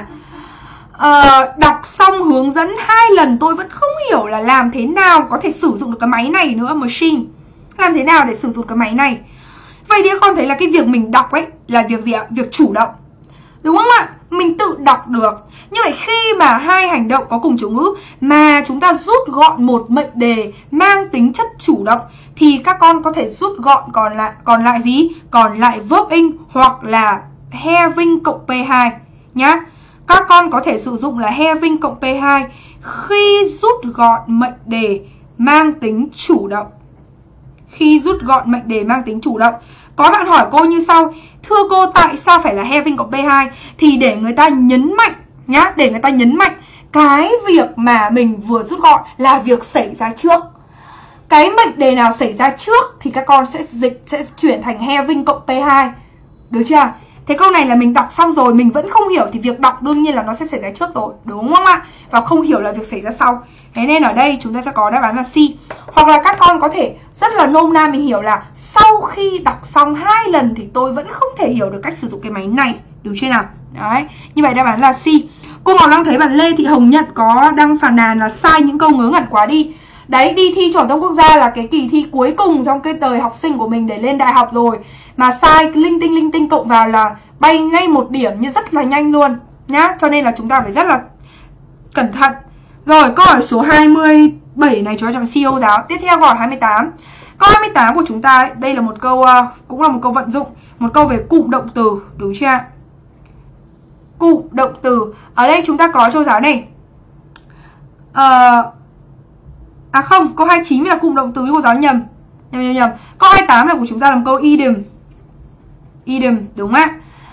đọc xong hướng dẫn 2 lần tôi vẫn không hiểu là làm thế nào có thể sử dụng được cái máy này nữa, machine. Làm thế nào để sử dụng cái máy này. Vậy thì các con thấy là cái việc mình đọc ấy là việc gì ạ? Việc chủ động, đúng không ạ? Mình tự đọc được. Như vậy khi mà 2 hành động có cùng chủ ngữ mà chúng ta rút gọn một mệnh đề mang tính chất chủ động thì các con có thể rút gọn còn lại gì? Còn lại verb in hoặc là having cộng P2 nhá. Các con có thể sử dụng là having cộng P2 khi rút gọn mệnh đề mang tính chủ động. Khi rút gọn mệnh đề mang tính chủ động. Có bạn hỏi cô như sau: thưa cô, tại sao phải là having cộng P2? Thì để người ta nhấn mạnh nhá, để người ta nhấn mạnh cái việc mà mình vừa rút gọn là việc xảy ra trước. Cái mệnh đề nào xảy ra trước thì các con sẽ chuyển thành having cộng P2. Được chưa? Thế câu này là mình đọc xong rồi mình vẫn không hiểu thì việc đọc đương nhiên là nó sẽ xảy ra trước rồi, đúng không ạ? Và không hiểu là việc xảy ra sau. Thế nên ở đây chúng ta sẽ có đáp án là C. Hoặc là các con có thể rất là nôm na mình hiểu là sau khi đọc xong 2 lần thì tôi vẫn không thể hiểu được cách sử dụng cái máy này, được chưa nào? Đấy, như vậy đáp án là C. Cô Ngọc đang thấy bạn Lê Thị Hồng Nhận có đăng phàn nàn là sai những câu ngớ ngẩn quá đi. Đấy, đi thi chuẩn thông quốc gia là cái kỳ thi cuối cùng trong cái đời học sinh của mình để lên đại học rồi, mà sai linh tinh cộng vào là bay ngay 1 điểm như rất là nhanh luôn nhá. Cho nên là chúng ta phải rất là cẩn thận. Rồi, câu hỏi số 27 này chúng ta chọn C cô giáo. Tiếp theo câu hỏi 28. Câu 28 của chúng ta đây là một câu cũng là một câu vận dụng, một câu về cụm động từ, đúng chưa ạ? Cụm động từ. Ở đây chúng ta có cho giáo này. Không, câu 29 là cụm động từ cô giáo nhầm. Câu 28 là của chúng ta làm câu idiom. Idiom, đúng ạ.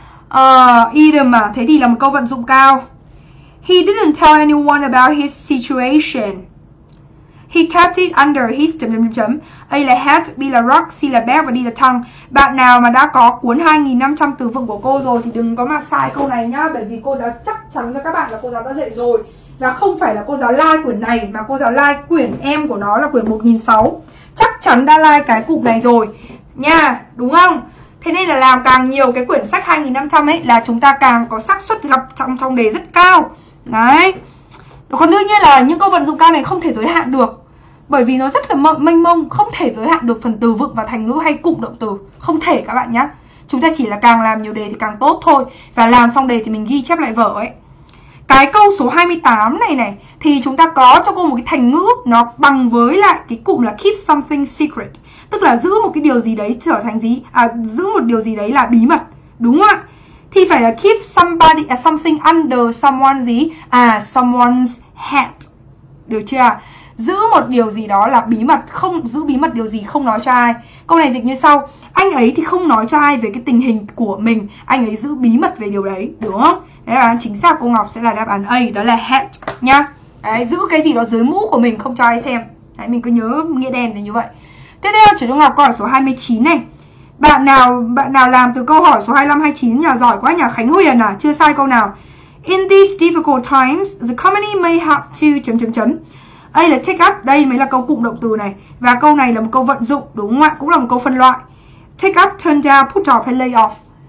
Idiom mà, thế thì là một câu vận dụng cao. He didn't tell anyone about his situation. He kept it under his chấm. A là hat, B là rock, C là bag và D là tongue. Bạn nào mà đã có cuốn 2.500 từ vựng của cô rồi thì đừng có mà sai câu này nhá. Bởi vì cô giáo chắc chắn với các bạn là cô giáo đã dạy rồi. Và không phải là cô giáo like quyển này, mà cô giáo like quyển em của nó là quyển 1006. Chắc chắn đã like cái cụm này rồi nha, đúng không? Thế nên là làm càng nhiều cái quyển sách 2.500 ấy là chúng ta càng có xác suất gặp trong đề rất cao. Đấy. Còn đương nhiên là những câu vận dụng cao này không thể giới hạn được. Bởi vì nó rất là mênh mông, không thể giới hạn được phần từ vựng và thành ngữ hay cụm động từ. Không thể các bạn nhé. Chúng ta chỉ là càng làm nhiều đề thì càng tốt thôi. Và làm xong đề thì mình ghi chép lại vở ấy. Cái câu số 28 này thì chúng ta có cho cô một cái thành ngữ nó bằng với lại cái cụm là keep something secret. Tức là giữ một cái điều gì đấy trở thành gì? Giữ một điều gì đấy là bí mật. Đúng không ạ? Thì phải là keep something under someone's gì? Someone's head. Được chưa? Giữ một điều gì đó là bí mật, không giữ bí mật điều gì không nói cho ai. Câu này dịch như sau: anh ấy thì không nói cho ai về cái tình hình của mình, anh ấy giữ bí mật về điều đấy, đúng không? Đấy là chính xác cô Ngọc sẽ là đáp án A, đó là head nhá. Đấy, giữ cái gì đó dưới mũ của mình không cho ai xem. Đấy, mình cứ nhớ nghĩa đen là như vậy. Tiếp theo Chị Trung Ngọc câu hỏi số 29 này. Bạn nào làm từ câu hỏi số 25 29 nhà giỏi quá nhà. Khánh Huyền à, chưa sai câu nào. In these difficult times, the company may have to Đây là take up, đây mới là câu cụm động từ này. Và câu này là một câu vận dụng, đúng không ạ? Cũng là một câu phân loại. Take up, turn down, put off hay lay off.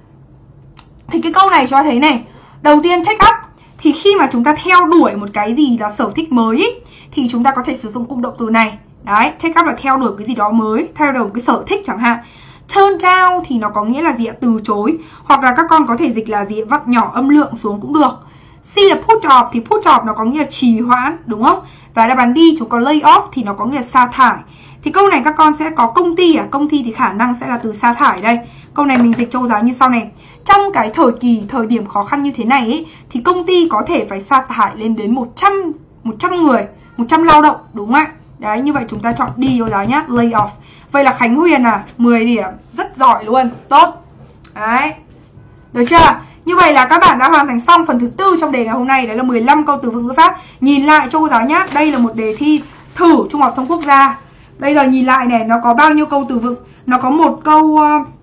Thì cái câu này cho thấy này. Đầu tiên take up thì khi mà chúng ta theo đuổi một cái gì là sở thích mới ý, thì chúng ta có thể sử dụng cụm động từ này. Đấy, take up là theo đuổi cái gì đó mới, theo đuổi một cái sở thích chẳng hạn. Turn down thì nó có nghĩa là gì ạ? Từ chối. Hoặc là các con có thể dịch là gì? Vặn nhỏ âm lượng xuống cũng được. C là put off thì put off nó có nghĩa là trì hoãn, đúng không? Và đáp án D chúng có lay off thì nó có nghĩa là sa thải. Thì câu này các con sẽ có công ty à? Công ty thì khả năng sẽ là từ sa thải đây. Câu này mình dịch cho cô giáo như sau này. Trong cái thời điểm khó khăn như thế này ấy, thì công ty có thể phải sa thải lên đến 100 người, 100 lao động, đúng không ạ? Đấy, như vậy chúng ta chọn D cô giáo nhá, lay off. Vậy là Khánh Huyền 10 điểm, rất giỏi luôn, tốt. Đấy, được chưa? Như vậy là các bạn đã hoàn thành xong phần thứ tư trong đề ngày hôm nay. Đấy là 15 câu từ vựng ngữ pháp. Nhìn lại cho cô giáo nhé. Đây là một đề thi thử trung học thông quốc gia. Bây giờ nhìn lại này, nó có bao nhiêu câu từ vựng? Nó có một câu,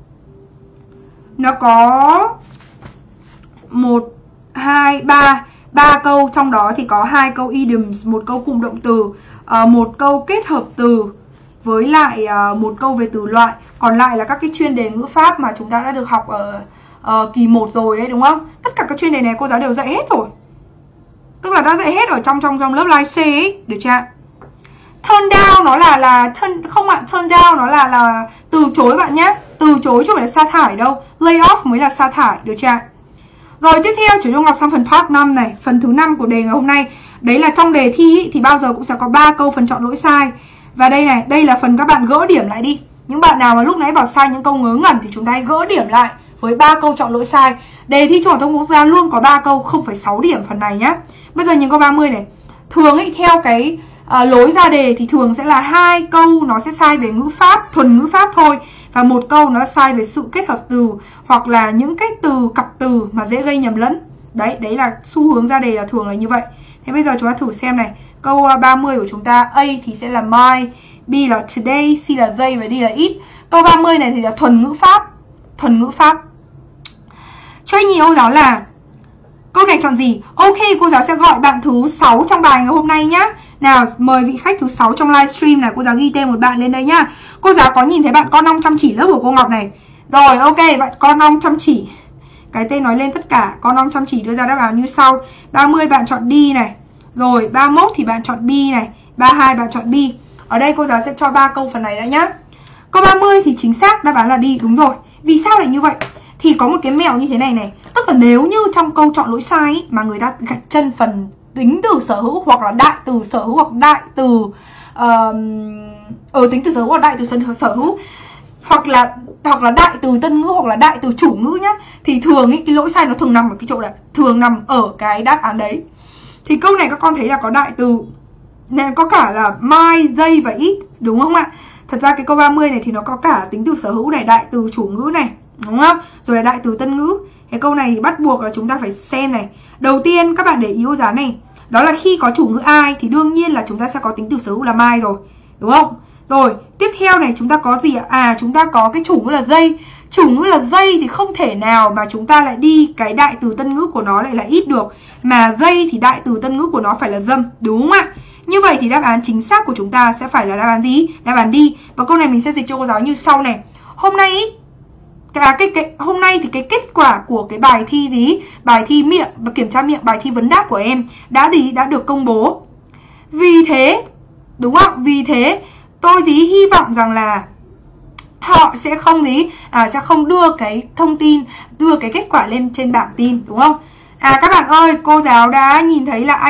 nó có 1, 2, 3 câu. Trong đó thì có 2 câu idioms, một câu cụm động từ, một câu kết hợp từ, với lại một câu về từ loại. Còn lại là các cái chuyên đề ngữ pháp mà chúng ta đã được học ở kỳ 1 rồi đấy, đúng không? Tất cả các chuyên đề này cô giáo đều dạy hết rồi. Tức là đã dạy hết ở trong lớp Live C ấy, được chưa? Turn down nó là không ạ, turn down nó là từ chối bạn nhé. Từ chối chứ không phải là sa thải đâu. Lay off mới là sa thải, được chưa? Rồi tiếp theo chúng ta học sang phần part 5 này, phần thứ 5 của đề ngày hôm nay. Đấy là trong đề thi ý, thì bao giờ cũng sẽ có 3 câu phần chọn lỗi sai. Và đây này, đây là phần các bạn gỡ điểm lại đi. Những bạn nào mà lúc nãy bảo sai những câu ngớ ngẩn thì chúng ta hãy gỡ điểm lại với 3 câu chọn lỗi sai. Đề thi trung học thông quốc gia luôn có 3 câu, không phải 6 điểm phần này nhá. Bây giờ nhìn câu 30 này. Thường ý, theo cái lối ra đề thì thường sẽ là 2 câu nó sẽ sai về ngữ pháp, thuần ngữ pháp thôi, và 1 câu nó sai về sự kết hợp từ hoặc là những cái từ, cặp từ mà dễ gây nhầm lẫn. Đấy là xu hướng ra đề là thường là như vậy. Thế bây giờ chúng ta thử xem này. Câu 30 của chúng ta, A thì sẽ là my, B là today, C là they và D là it. Câu 30 này thì là thuần ngữ pháp. Thuần ngữ pháp. Cho anh nhìn cô giáo là câu này chọn gì? Ok, cô giáo sẽ gọi bạn thứ 6 trong bài ngày hôm nay nhá. Nào, mời vị khách thứ 6 trong livestream này. Cô giáo ghi tên một bạn lên đây nhá. Cô giáo có nhìn thấy bạn con ong chăm chỉ lớp của cô Ngọc này. Rồi, ok, bạn con ong chăm chỉ. Cái tên nói lên tất cả. Con ong chăm chỉ đưa ra đáp án như sau. 30 bạn chọn D này. Rồi, 31 thì bạn chọn B này. 32 bạn chọn B. Ở đây cô giáo sẽ cho 3 câu phần này đã nhá. Câu 30 thì chính xác đáp án là D, đúng rồi. Vì sao lại như vậy? Thì có một cái mẹo như thế này này. Tức là nếu như trong câu chọn lỗi sai ý, mà người ta gạch chân phần tính từ sở hữu hoặc là đại từ sở hữu hoặc đại từ tính từ sở hữu hoặc đại từ sở hữu hoặc là đại từ tân ngữ hoặc là đại từ chủ ngữ nhá, thì thường ý, cái lỗi sai nó thường nằm ở cái chỗ đấy, thường nằm ở cái đáp án đấy. Thì câu này các con thấy là có đại từ nên có cả là my, they và it, đúng không ạ? Thật ra cái câu 30 này thì nó có cả tính từ sở hữu này, đại từ chủ ngữ này, đúng không? Rồi là đại từ tân ngữ. Cái câu này thì bắt buộc là chúng ta phải xem này. Đầu tiên các bạn để ý ô giá này, đó là khi có chủ ngữ I thì đương nhiên là chúng ta sẽ có tính từ sở hữu là my rồi, đúng không? Rồi, tiếp theo này chúng ta có gì ạ? À, chúng ta có cái chủ ngữ là they. Chủ ngữ là they thì không thể nào mà chúng ta lại đi cái đại từ tân ngữ của nó lại là ít được. Mà they thì đại từ tân ngữ của nó phải là them, đúng không ạ? Như vậy thì đáp án chính xác của chúng ta sẽ phải là đáp án gì? Đáp án D. Và câu này mình sẽ dịch cho cô giáo như sau này. Hôm nay hôm nay thì cái kết quả của cái bài thi gì? Bài thi miệng và kiểm tra miệng, bài thi vấn đáp của em đã được công bố. Vì thế, đúng không? Vì thế tôi hy vọng rằng là họ sẽ không sẽ không đưa cái thông tin, đưa cái kết quả lên trên bảng tin, đúng không? À các bạn ơi, cô giáo đã nhìn thấy là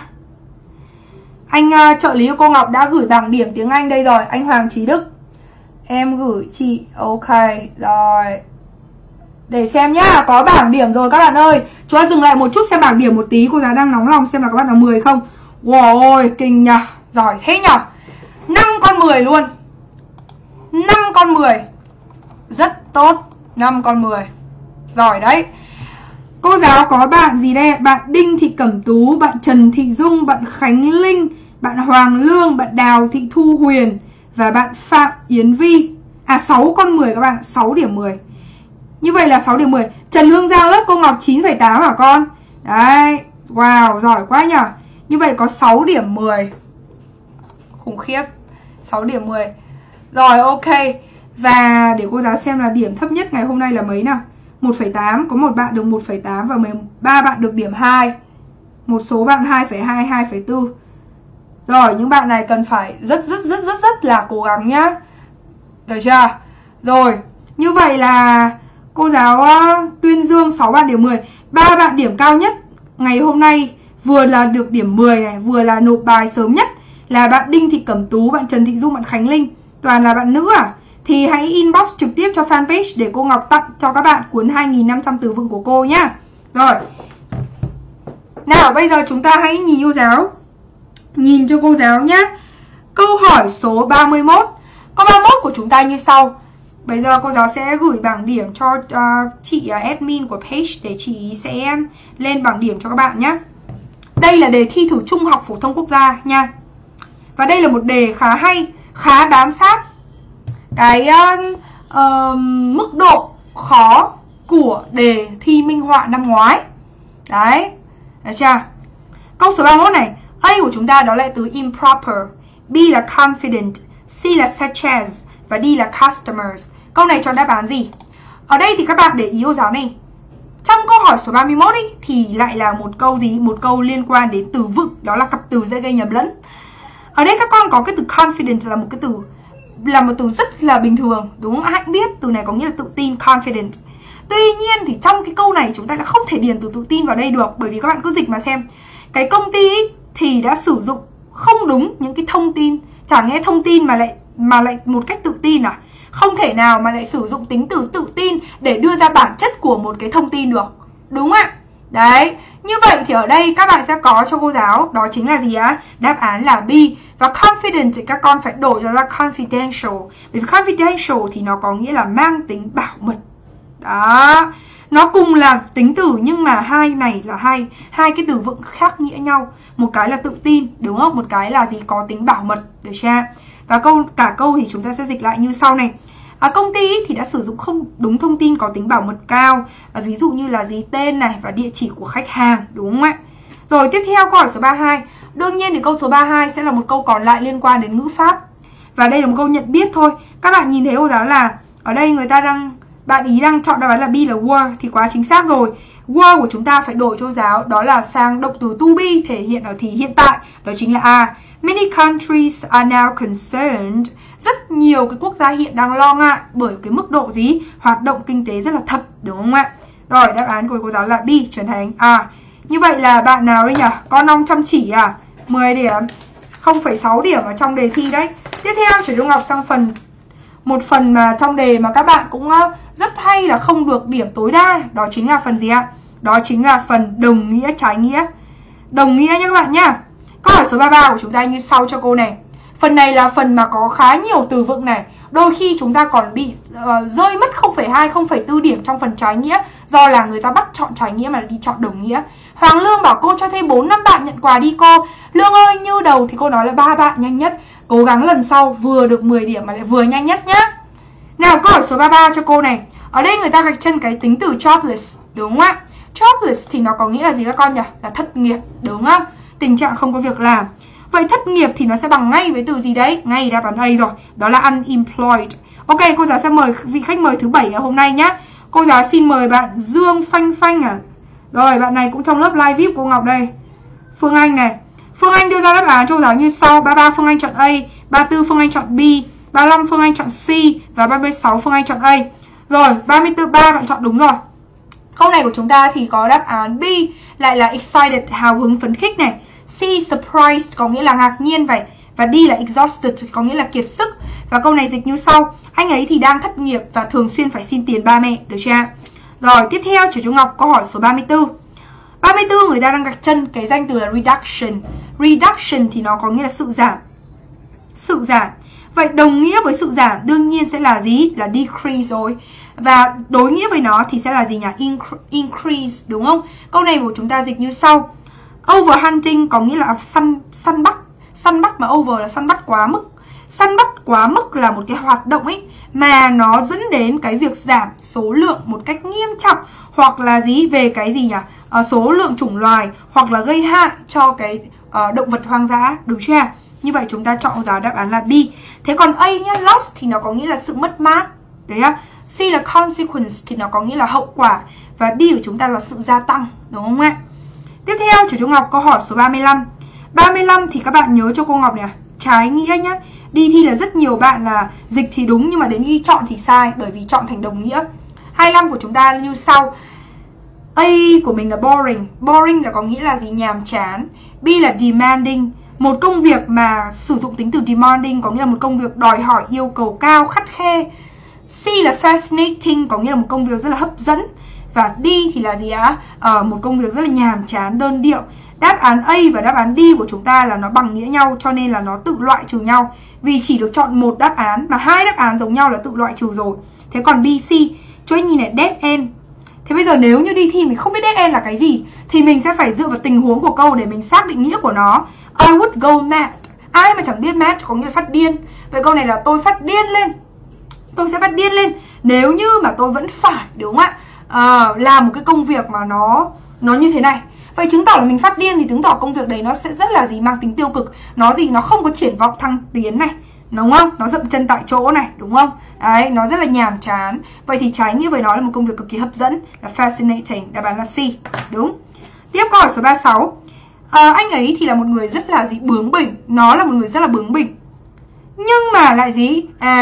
anh trợ lý của cô Ngọc đã gửi bảng điểm tiếng Anh đây rồi, anh Hoàng Trí Đức. Em gửi chị, ok, rồi. Để xem nhá, có bảng điểm rồi các bạn ơi. Chúng ta dừng lại một chút xem bảng điểm một tí. Cô giáo đang nóng lòng xem là các bạn nào 10 không. Wow ôi, kinh nhỉ, giỏi thế nhỉ. 5 con 10 luôn. 5 con 10. Rất tốt, 5 con 10. Giỏi đấy. Cô giáo có bạn gì đây? Bạn Đinh Thị Cẩm Tú, bạn Trần Thị Dung, bạn Khánh Linh, bạn Hoàng Lương, bạn Đào Thị Thu Huyền và bạn Phạm Yến Vi. À 6 con 10 các bạn, 6 điểm 10. Như vậy là 6 điểm 10. Trần Hương Giang lớp cô Ngọc 9,8 hả con? Đấy, wow, giỏi quá nhỉ. Như vậy có 6 điểm 10. Khủng khiếp, 6 điểm 10. Rồi, ok. Và để cô giáo xem là điểm thấp nhất ngày hôm nay là mấy nào. 1,8, có một bạn được 1,8 và 13 bạn được điểm 2. Một số bạn 2,2, 2,4. Rồi, những bạn này cần phải rất là cố gắng nhá. Được chưa? Rồi, như vậy là cô giáo tuyên dương 6 bạn điểm 10. 3 bạn điểm cao nhất ngày hôm nay vừa là được điểm 10 này, vừa là nộp bài sớm nhất là bạn Đinh Thị Cẩm Tú, bạn Trần Thị Dung, bạn Khánh Linh. Toàn là bạn nữ à? Thì hãy inbox trực tiếp cho fanpage để cô Ngọc tặng cho các bạn cuốn 2.500 từ vựng của cô nhá. Rồi. Nào, bây giờ chúng ta hãy nhìn cô giáo. Nhìn cho cô giáo nhá. Câu hỏi số 31. Câu 31 của chúng ta như sau. Bây giờ cô giáo sẽ gửi bảng điểm cho chị admin của page để chị sẽ lên bảng điểm cho các bạn nhé. Đây là đề thi thử trung học phổ thông quốc gia nha. Và đây là một đề khá hay, khá bám sát cái mức độ khó của đề thi minh họa năm ngoái. Đấy, được chưa? Câu số 31 này, A của chúng ta đó là từ improper, B là confident, C là such as và D là customers. Câu này chọn đáp án gì? Ở đây thì các bạn để ý cô giáo này. Trong câu hỏi số 31 ấy, thì lại là một câu gì? Một câu liên quan đến từ vựng, đó là cặp từ dễ gây nhầm lẫn. Ở đây các con có cái từ confident là một cái từ, là một từ rất là bình thường, đúng không? Hãy biết từ này có nghĩa là tự tin, confident. Tuy nhiên thì trong cái câu này chúng ta đã không thể điền từ tự tin vào đây được, bởi vì các bạn cứ dịch mà xem. Cái công ty ấy, thì đã sử dụng không đúng những cái thông tin, chẳng nghe thông tin mà lại một cách tự tin à? Không thể nào mà lại sử dụng tính từ tự tin để đưa ra bản chất của một cái thông tin được, đúng ạ? Đấy, như vậy thì ở đây các bạn sẽ có cho cô giáo, đó chính là gì á? Đáp án là B. Và confident thì các con phải đổi cho ra confidential. Vì confidential thì nó có nghĩa là mang tính bảo mật. Đó, nó cùng là tính từ nhưng mà hai này là hai cái từ vựng khác nghĩa nhau. Một cái là tự tin, đúng không? Một cái là gì? Có tính bảo mật, được chưa? Và cả câu thì chúng ta sẽ dịch lại như sau này. Công ty thì đã sử dụng không đúng thông tin có tính bảo mật cao, ví dụ như là gì? Tên này và địa chỉ của khách hàng, đúng không ạ? Rồi tiếp theo câu hỏi số 32. Đương nhiên thì câu số 32 sẽ là một câu còn lại liên quan đến ngữ pháp. Và đây là một câu nhận biết thôi. Các bạn nhìn thấy cô giáo là ở đây bạn ý đang chọn đáp án là B là were thì quá chính xác rồi. Were của chúng ta phải đổi cho cô giáo, đó là sang động từ to be thể hiện ở thì hiện tại, đó chính là A. Many countries are now concerned. Rất nhiều cái quốc gia hiện đang lo ngại bởi cái mức độ gì? Hoạt động kinh tế rất là thấp, đúng không ạ? Rồi, đáp án của cô giáo là B, chuyển thành A. Như vậy là bạn nào đấy nhỉ? Con ong chăm chỉ à? 10 điểm, 0,6 điểm ở trong đề thi đấy. Tiếp theo, Trở Trung Ngọc sang một phần mà trong đề mà các bạn cũng rất hay là không được điểm tối đa. Đó chính là phần gì ạ? Đó chính là phần đồng nghĩa trái nghĩa. Đồng nghĩa nhé các bạn nhá. Câu hỏi số 33 của chúng ta như sau cho cô này. Phần này là phần mà có khá nhiều từ vựng này. Đôi khi chúng ta còn bị rơi mất 0,2, 0,4 điểm trong phần trái nghĩa, do là người ta bắt chọn trái nghĩa mà đi chọn đồng nghĩa. Hoàng Lương bảo cô cho thêm 4-5 bạn nhận quà đi cô. Lương ơi, như đầu thì cô nói là 3 bạn nhanh nhất. Cố gắng lần sau vừa được 10 điểm mà lại vừa nhanh nhất nhá. Nào, câu hỏi số 33 cho cô này. Ở đây người ta gạch chân cái tính từ jobless, đúng không ạ? Jobless thì nó có nghĩa là gì các con nhỉ? Là thất nghiệp, đúng không? Tình trạng không có việc làm. Vậy thất nghiệp thì nó sẽ bằng ngay với từ gì đấy? Ngay đáp án A rồi, đó là unemployed. Ok, cô giáo sẽ mời vị khách mời thứ 7 hôm nay nhé. Cô giáo xin mời bạn Dương Phanh Phanh à. Rồi, bạn này cũng trong lớp live VIP của cô Ngọc đây. Phương Anh này. Phương Anh đưa ra đáp án cho cô giáo như sau. 33 Phương Anh chọn A, 34 Phương Anh chọn B, 35 Phương Anh chọn C và 36 Phương Anh chọn A. Rồi, 34 3 bạn chọn đúng rồi. Câu này của chúng ta thì có đáp án B lại là excited, hào hứng phấn khích này. C surprised có nghĩa là ngạc nhiên vậy. Và D là exhausted có nghĩa là kiệt sức. Và câu này dịch như sau. Anh ấy thì đang thất nghiệp và thường xuyên phải xin tiền ba mẹ, được chưa? Rồi tiếp theo Trở Trung Ngọc câu hỏi số 34. 34 người ta đang gạch chân cái danh từ là reduction. Reduction thì nó có nghĩa là sự giảm. Sự giảm. Vậy đồng nghĩa với sự giảm đương nhiên sẽ là gì? Là decrease rồi. Và đối nghĩa với nó thì sẽ là gì nhỉ? Increase, đúng không? Câu này của chúng ta dịch như sau. Overhunting có nghĩa là săn bắt. Săn bắt mà over là săn bắt quá mức. Săn bắt quá mức là một cái hoạt động ấy mà nó dẫn đến cái việc giảm số lượng một cách nghiêm trọng, hoặc là gì về cái gì nhỉ? Số lượng chủng loài, hoặc là gây hại cho cái động vật hoang dã, đúng chưa? Như vậy chúng ta chọn giáo đáp án là B. Thế còn A nhá, loss thì nó có nghĩa là sự mất mát. Đấy á. C là consequence thì nó có nghĩa là hậu quả. Và D của chúng ta là sự gia tăng, đúng không ạ? Tiếp theo Trở Trung Ngọc câu hỏi số 35. 35 thì các bạn nhớ cho cô Ngọc này, trái nghĩa nhá. Đi thi là rất nhiều bạn là dịch thì đúng nhưng mà đến khi chọn thì sai, bởi vì chọn thành đồng nghĩa. 25 của chúng ta như sau. A của mình là boring. Boring là có nghĩa là gì? Nhàm chán. B là demanding. Một công việc mà sử dụng tính từ demanding có nghĩa là một công việc đòi hỏi yêu cầu cao, khắt khe. C là fascinating có nghĩa là một công việc rất là hấp dẫn. Và D thì là gì ạ? Một công việc rất là nhàm chán, đơn điệu. Đáp án A và đáp án D của chúng ta là nó bằng nghĩa nhau, cho nên là nó tự loại trừ nhau. Vì chỉ được chọn một đáp án, mà hai đáp án giống nhau là tự loại trừ rồi. Thế còn B, C, cho anh nhìn này, dead end. Thế bây giờ nếu như đi thi mình không biết dead end là cái gì, thì mình sẽ phải dựa vào tình huống của câu để mình xác định nghĩa của nó. I would go mad. Ai mà chẳng biết mad có nghĩa là phát điên. Vậy câu này là tôi phát điên lên. Tôi sẽ phát điên lên nếu như mà tôi vẫn phải, đúng không ạ? Làm một cái công việc mà nó như thế này. Vậy chứng tỏ là mình phát điên thì chứng tỏ công việc đấy nó sẽ rất là gì, mang tính tiêu cực. Nó gì, nó không có triển vọng thăng tiến này, đúng không? Nó dậm chân tại chỗ này, đúng không? Đấy, nó rất là nhàm chán. Vậy thì trái nghĩa với nó là một công việc cực kỳ hấp dẫn, là fascinating, đáp án là C, đúng. Tiếp câu hỏi số 36. Anh ấy thì là một người rất là gì, bướng bỉnh. Nó là một người rất là bướng bỉnh. Nhưng mà lại gì?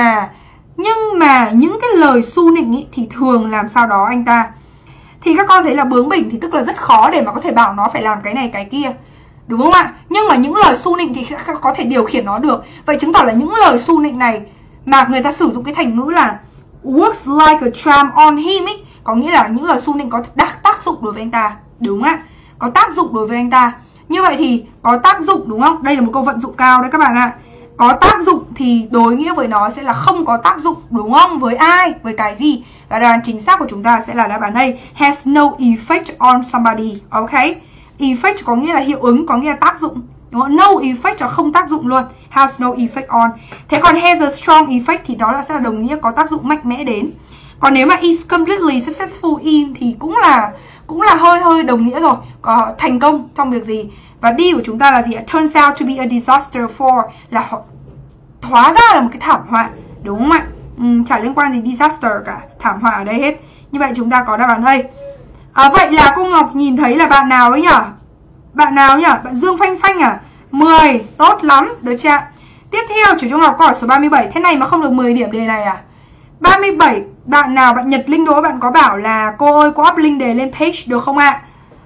Nhưng mà những cái lời su nịnh ý, thì thường làm sao đó anh ta. Thì các con thấy là bướng bỉnh thì tức là rất khó để mà có thể bảo nó phải làm cái này cái kia, đúng không ạ? Nhưng mà những lời su nịnh thì có thể điều khiển nó được. Vậy chứng tỏ là những lời su nịnh này mà người ta sử dụng cái thành ngữ là works like a charm on him ý, có nghĩa là những lời su nịnh có tác dụng đối với anh ta, đúng không ạ? Có tác dụng đối với anh ta. Như vậy thì có tác dụng, đúng không? Đây là một câu vận dụng cao đấy các bạn ạ. Có tác dụng thì đối nghĩa với nó sẽ là không có tác dụng, đúng không? Với ai? Với cái gì? Và đáp án chính xác của chúng ta sẽ là đáp án đây, has no effect on somebody. Ok? Effect có nghĩa là hiệu ứng, có nghĩa là tác dụng, đúng không? No effect là không tác dụng luôn. Has no effect on. Thế còn has a strong effect thì đó sẽ là đồng nghĩa có tác dụng mạnh mẽ đến. Còn nếu mà is completely successful in thì cũng là hơi đồng nghĩa rồi. Có thành công trong việc gì. Và D của chúng ta là gì? Turns out to be a disaster for, là hóa ra là một cái thảm họa, đúng không ạ? Chả liên quan gì disaster cả, thảm họa ở đây hết. Như vậy chúng ta có đáp án A. Vậy là cô Ngọc nhìn thấy là bạn nào ấy nhỉ? Bạn nào nhỉ? Bạn Dương Phanh Phanh à? 10, tốt lắm, được chưa? Tiếp theo chủ Trung Ngọc câu hỏi số 37. Thế này mà không được 10 điểm đề này à? 37, bạn nào, bạn Nhật Linh Đỗ, bạn có bảo là cô ơi, cô up link đề lên page được không ạ?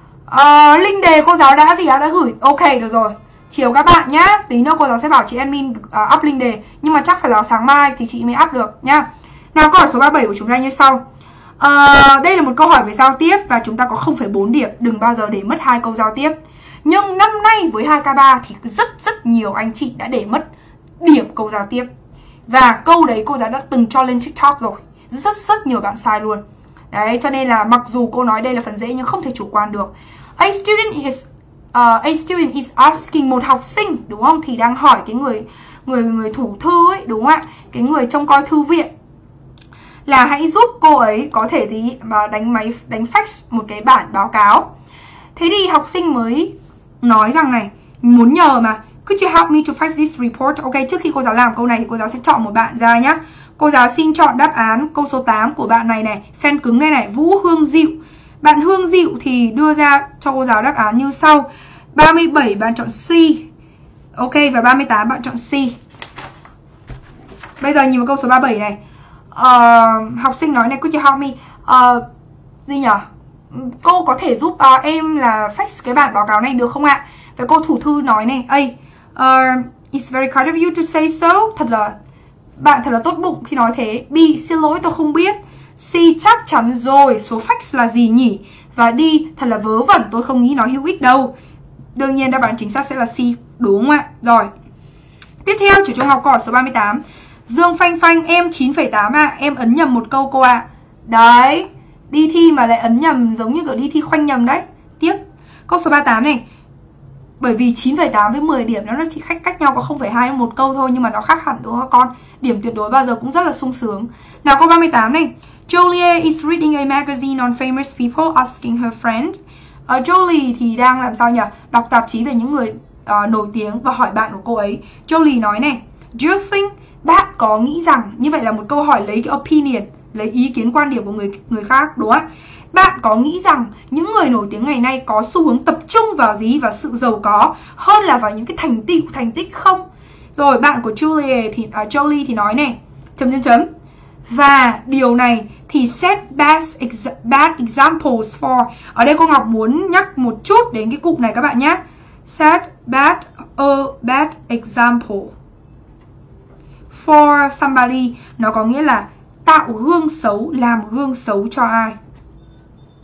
Link đề cô giáo đã đã gửi. Ok, được rồi. Chiều các bạn nhá. Tí nữa cô giáo sẽ bảo chị admin up link đề. Nhưng mà chắc phải là sáng mai thì chị mới up được nhá. Nào, câu hỏi số 37 của chúng ta như sau. Đây là một câu hỏi về giao tiếp và chúng ta có 0,4 điểm. Đừng bao giờ để mất 2 câu giao tiếp. Nhưng năm nay với 2K3 thì rất nhiều anh chị đã để mất điểm câu giao tiếp. Và câu đấy cô giáo đã từng cho lên TikTok rồi. Rất nhiều bạn sai luôn. Đấy, cho nên là mặc dù cô nói đây là phần dễ nhưng không thể chủ quan được. A student is asking, một học sinh, đúng không? Thì đang hỏi cái người thủ thư ấy, đúng không ạ? Cái người trông coi thư viện là hãy giúp cô ấy có thể gì mà đánh fax một cái bản báo cáo. Thế thì học sinh mới nói rằng này, muốn nhờ mà, could you help me to fax this report? Ok, trước khi cô giáo làm câu này thì cô giáo sẽ chọn một bạn ra nhá. Cô giáo xin chọn đáp án câu số 8 của bạn này này, fan cứng đây này, Vũ Hương Diệu. Bạn Hương Diệu thì đưa ra cho cô giáo đáp án như sau. 37 bạn chọn C. Ok, và 38 bạn chọn C. Bây giờ nhìn vào câu số 37 này. Học sinh nói này, could you help me? Gì nhỉ? Cô có thể giúp em là fax cái bản báo cáo này được không ạ? Và cô thủ thư nói này, it's very kind of you to say so. Bạn thật là tốt bụng khi nói thế. B, xin lỗi tôi không biết. C, chắc chắn rồi, số fax là gì nhỉ? Và D, thật là vớ vẩn, tôi không nghĩ nó hữu ích đâu. Đương nhiên đáp án chính xác sẽ là C, đúng không ạ? Rồi. Tiếp theo chủ Trung học câu hỏi số 38. Dương Phanh Phanh, em 9,8 ạ. Em ấn nhầm một câu cô ạ. Đấy, đi thi mà lại ấn nhầm, giống như kiểu đi thi khoanh nhầm đấy. Tiếp, câu số 38 này. Bởi vì 9,8 với 10 điểm nó chỉ cách nhau có 0,2 một câu thôi, nhưng mà nó khác hẳn đúng không con? Điểm tuyệt đối bao giờ cũng rất là sung sướng. Nào, câu 38 này. Jolie is reading a magazine on famous people, asking her friend. Jolie thì đang làm sao nhỉ? Đọc tạp chí về những người nổi tiếng và hỏi bạn của cô ấy. Jolie nói này, do you think, bạn có nghĩ rằng, như vậy là một câu hỏi lấy cái opinion, lấy ý kiến quan điểm của người khác, đúng không ạ? Bạn có nghĩ rằng những người nổi tiếng ngày nay có xu hướng tập trung vào gì, vào sự giàu có hơn là vào những cái thành tích không? Rồi bạn của Jolie thì nói này, và điều này thì set bad examples for. Ở đây cô Ngọc muốn nhắc một chút đến cái cụm này các bạn nhé. Set bad example for somebody. Nó có nghĩa là tạo gương xấu, làm gương xấu cho ai.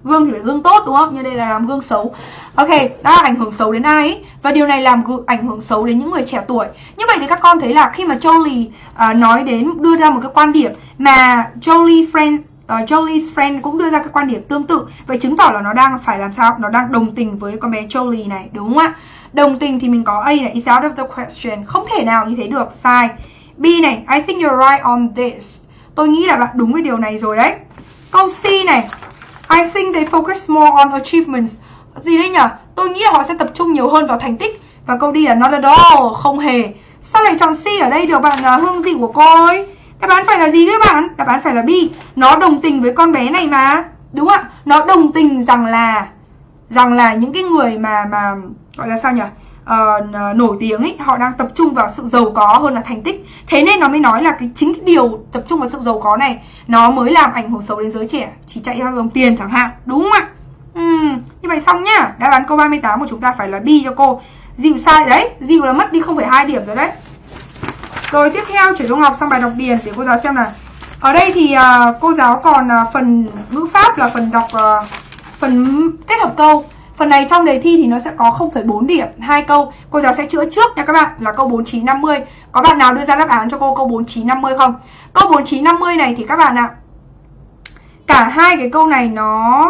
Gương thì phải gương tốt đúng không? Như đây là làm gương xấu. Ok, đã ảnh hưởng xấu đến ai ấy. Và điều này làm ảnh hưởng xấu đến những người trẻ tuổi. Như vậy thì các con thấy là khi mà Jolie nói đến, đưa ra một cái quan điểm mà Jolie's friend cũng đưa ra cái quan điểm tương tự. Vậy chứng tỏ là nó đang phải làm sao? Nó đang đồng tình với con bé Jolie này, đúng không ạ? Đồng tình thì mình có A này, is out of the question. Không thể nào như thế được, sai. B này, I think you're right on this. Tôi nghĩ là bạn đúng với điều này rồi đấy. Câu C này, I think they focus more on achievements. Gì đấy nhỉ? Tôi nghĩ là họ sẽ tập trung nhiều hơn vào thành tích. Và câu D là not at all, không hề. Sao lại chọn C ở đây được bạn Hương Dị của cô ơi? Đáp án phải là gì các bạn? Đáp án phải là B. Nó đồng tình với con bé này mà, đúng không ạ? Nó đồng tình rằng là những cái người mà gọi là sao nhỉ? Nổi tiếng ấy, họ đang tập trung vào sự giàu có hơn là thành tích. Thế nên nó mới nói là chính cái điều tập trung vào sự giàu có này nó mới làm ảnh hưởng xấu đến giới trẻ, chỉ chạy theo dòng tiền chẳng hạn, đúng không ạ? Như vậy xong nhá. Đáp án câu 38 của chúng ta phải là B cho cô. Dịu sai đấy, Dịu là mất đi 0,2 điểm rồi đấy. Rồi tiếp theo chuyển Trung học sang bài đọc điền để cô giáo xem là ở đây thì cô giáo còn phần ngữ pháp là phần đọc phần kết hợp câu. Phần này trong đề thi thì nó sẽ có 0,4 điểm, 2 câu. Cô giáo sẽ chữa trước nha các bạn, là câu 49 50. Có bạn nào đưa ra đáp án cho cô câu 49 50 không? Câu 49 50 này thì các bạn ạ, cả hai cái câu này nó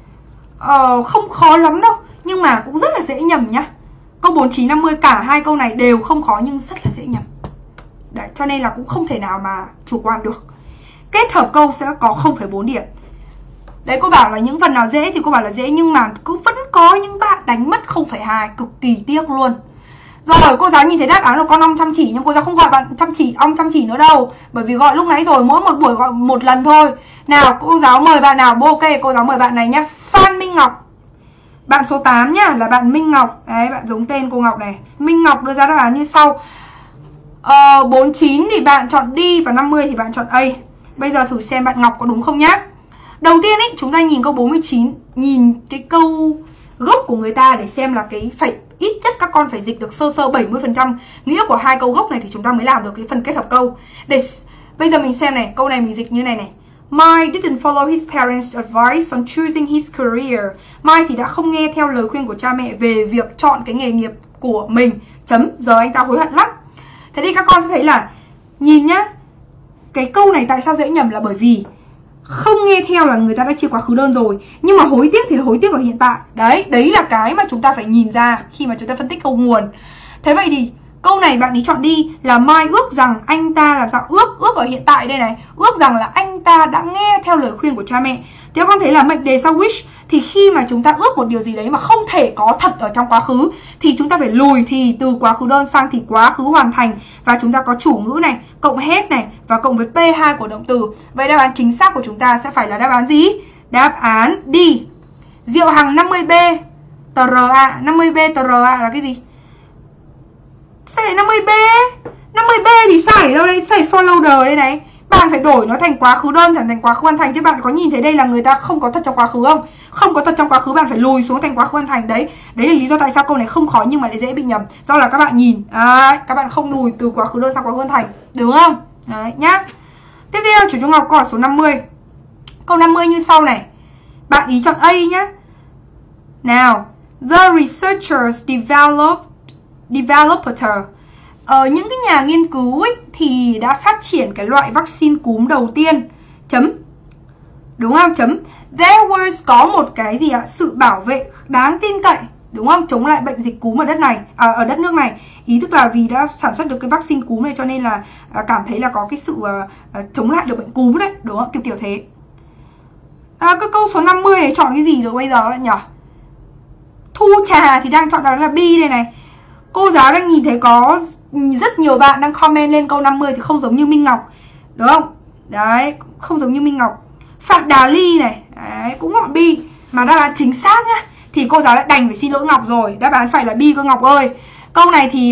không khó lắm đâu, nhưng mà cũng rất là dễ nhầm nhá. Câu 49 50 cả hai câu này đều không khó nhưng rất là dễ nhầm. Đấy, cho nên là cũng không thể nào mà chủ quan được. Kết hợp câu sẽ có 0,4 điểm. Đấy, cô bảo là những phần nào dễ thì cô bảo là dễ, nhưng mà cũng vẫn có những bạn đánh mất 0,2, cực kỳ tiếc luôn. Rồi, cô giáo nhìn thấy đáp án của con ong chăm chỉ, nhưng cô giáo không gọi bạn chăm chỉ, ong chăm chỉ nữa đâu. Bởi vì gọi lúc nãy rồi, mỗi một buổi gọi một lần thôi. Nào, cô giáo mời bạn nào, ok, cô giáo mời bạn này nhá. Phan Minh Ngọc. Bạn số 8 nhá, là bạn Minh Ngọc. Đấy, bạn giống tên cô Ngọc này. Minh Ngọc đưa ra đáp án như sau. 49 thì bạn chọn D và 50 thì bạn chọn A. Bây giờ thử xem bạn Ngọc có đúng không nhá. Đầu tiên ý, chúng ta nhìn câu 49, nhìn cái câu gốc của người ta để xem là cái phải ít nhất các con phải dịch được sơ 70% nghĩa của hai câu gốc này thì chúng ta mới làm được cái phần kết hợp câu. Bây giờ mình xem này, câu này mình dịch như này này. Mike didn't follow his parents' advice on choosing his career. Mike thì đã không nghe theo lời khuyên của cha mẹ về việc chọn cái nghề nghiệp của mình. Chấm, giờ anh ta hối hận lắm. Thế thì các con sẽ thấy là, nhìn nhá, cái câu này tại sao dễ nhầm là bởi vì không nghe theo là người ta đã chia quá khứ đơn rồi, nhưng mà hối tiếc thì là hối tiếc ở hiện tại. Đấy là cái mà chúng ta phải nhìn ra khi mà chúng ta phân tích câu nguồn. Thế vậy thì câu này bạn ấy chọn đi là Mai ước rằng anh ta làm sao, ước ở hiện tại đây này, ước rằng là anh ta đã nghe theo lời khuyên của cha mẹ. Thì con thấy là mệnh đề sau wish thì khi mà chúng ta ước một điều gì đấy mà không thể có thật ở trong quá khứ thì chúng ta phải lùi thì từ quá khứ đơn sang thì quá khứ hoàn thành, và chúng ta có chủ ngữ này, cộng hết này và cộng với P2 của động từ. Vậy đáp án chính xác của chúng ta sẽ phải là đáp án gì? Đáp án D. Diệu Hằng 50B TRA, 50B TRA là cái gì? Sao lại 50B? 50B thì sai ở đâu đây? Sai follower đây này. Bạn phải đổi nó thành quá khứ đơn, thành quá khứ hoàn thành. Chứ bạn có nhìn thấy đây là người ta không có thật trong quá khứ không? Không có thật trong quá khứ, bạn phải lùi xuống thành quá khứ hoàn thành. Đấy là lý do tại sao câu này không khó nhưng mà lại dễ bị nhầm. Do là các bạn nhìn, các bạn không lùi từ quá khứ đơn sang quá khứ hoàn thành, đúng không? Đấy nhá. Tiếp theo Chủ Trung Học câu hỏi số 50. Câu 50 như sau này. Bạn ý chọn A nhá. Nào, the researchers developed những cái nhà nghiên cứu ấy thì đã phát triển cái loại vaccine cúm đầu tiên. Chấm. Đúng không? Chấm. There was có một cái gì ạ? Sự bảo vệ đáng tin cậy, đúng không? Chống lại bệnh dịch cúm ở đất nước này. Ý tức là vì đã sản xuất được cái vaccine cúm này cho nên là cảm thấy là có cái sự chống lại được bệnh cúm đấy, đúng không? Kiểu thế. Cái câu số 50 này chọn cái gì được bây giờ nhỉ? Thu Trà thì đang chọn đó là B đây này. Cô giáo đang nhìn thấy có rất nhiều bạn đang comment lên câu 50 thì không giống như Minh Ngọc, đúng không? Đấy, không giống như Minh Ngọc. Phạm Đà Ly này, đấy, cũng gọi B. Mà đáp án chính xác nhá thì cô giáo đã đành phải xin lỗi Ngọc rồi. Đáp án phải là B cơ Ngọc ơi. Câu này thì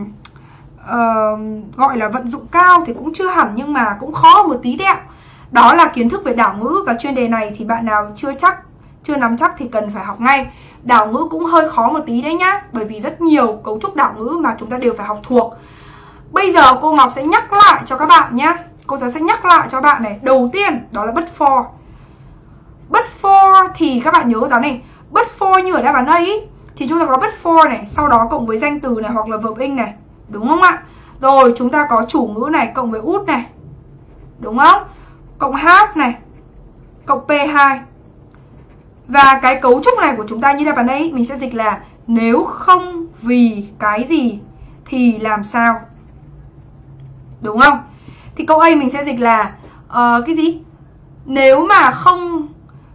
gọi là vận dụng cao thì cũng chưa hẳn, nhưng mà cũng khó một tí tẹo. Đó là kiến thức về đảo ngữ, và chuyên đề này thì bạn nào chưa nắm chắc thì cần phải học ngay. Đảo ngữ cũng hơi khó một tí đấy nhá, bởi vì rất nhiều cấu trúc đảo ngữ mà chúng ta đều phải học thuộc. Bây giờ cô Ngọc sẽ nhắc lại cho các bạn nhé. Cô giáo sẽ nhắc lại cho bạn này. Đầu tiên đó là but for. But for thì các bạn nhớ giáo này, but for như ở đáp án A ý, thì chúng ta có but for này, sau đó cộng với danh từ này hoặc là verb in này, đúng không ạ? Rồi chúng ta có chủ ngữ này cộng với would này, đúng không? Cộng have này, cộng P2. Và cái cấu trúc này của chúng ta như đáp án A ý, mình sẽ dịch là nếu không vì cái gì thì làm sao, đúng không? Thì câu A mình sẽ dịch là cái gì? Nếu mà không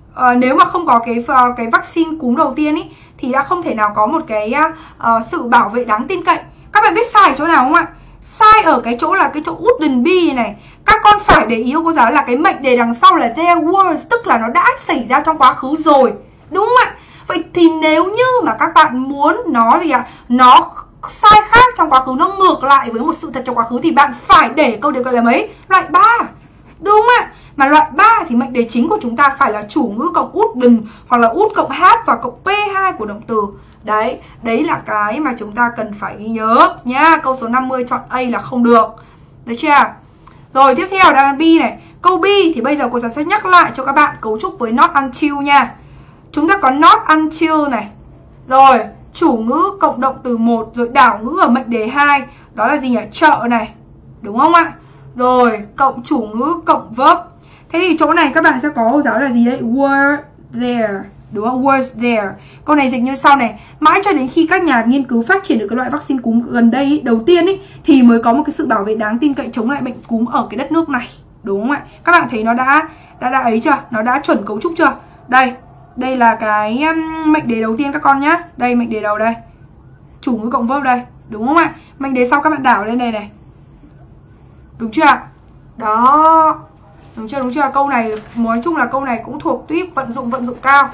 có cái vaccine cúm đầu tiên ý, thì đã không thể nào có một cái sự bảo vệ đáng tin cậy. Các bạn biết sai ở chỗ nào không ạ? Sai ở cái chỗ là cái chỗ wouldn't be này. Các con phải để ý cô giáo là cái mệnh đề đằng sau là there was, tức là nó đã xảy ra trong quá khứ rồi, đúng không ạ? Vậy thì nếu như mà các bạn muốn nó gì ạ? Nó sai khác trong quá khứ, nó ngược lại với một sự thật trong quá khứ, thì bạn phải để câu đề gọi là mấy? Loại 3, đúng không ạ? Mà loại 3 thì mệnh đề chính của chúng ta phải là chủ ngữ cộng wouldn't hoặc là would cộng have và cộng P2 của động từ. Đấy là cái mà chúng ta cần phải ghi nhớ nhá. Câu số 50 chọn A là không được. Được chưa? Rồi tiếp theo đáp án B này. Câu B thì bây giờ cô giáo sẽ nhắc lại cho các bạn cấu trúc với not until nha. Chúng ta có not until này. Rồi chủ ngữ cộng động từ 1, rồi đảo ngữ ở mệnh đề 2, đó là gì nhỉ? Chợ này, đúng không ạ? Rồi cộng chủ ngữ cộng verb. Thế thì chỗ này các bạn sẽ có cô giáo là gì đấy? Were there, đúng không? Was there. Câu này dịch như sau này. Mãi cho đến khi các nhà nghiên cứu phát triển được cái loại vaccine cúm gần đây ý, đầu tiên ý, thì mới có một cái sự bảo vệ đáng tin cậy chống lại bệnh cúm ở cái đất nước này, đúng không ạ? Các bạn thấy nó đã ấy chưa? Nó đã chuẩn cấu trúc chưa? Đây là cái mệnh đề đầu tiên các con nhá. Đây mệnh đề đầu đây. Chủ ngữ cộng verb đây, đúng không ạ? Mệnh đề sau các bạn đảo lên đây này. Đúng chưa ạ? Đó. Đúng chưa? Câu này nói chung là câu này cũng thuộc tuyếp vận dụng cao.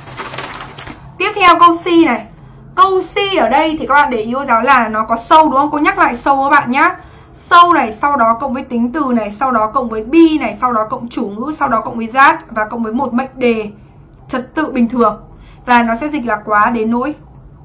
Tiếp theo câu C này. Câu C ở đây thì các bạn để ý cô giáo là nó có so, đúng không? Cô nhắc lại so các bạn nhá. So này, sau đó cộng với tính từ này, sau đó cộng với be này, sau đó cộng chủ ngữ, sau đó cộng với that và cộng với một mệnh đề trật tự bình thường. Và nó sẽ dịch là quá đến nỗi.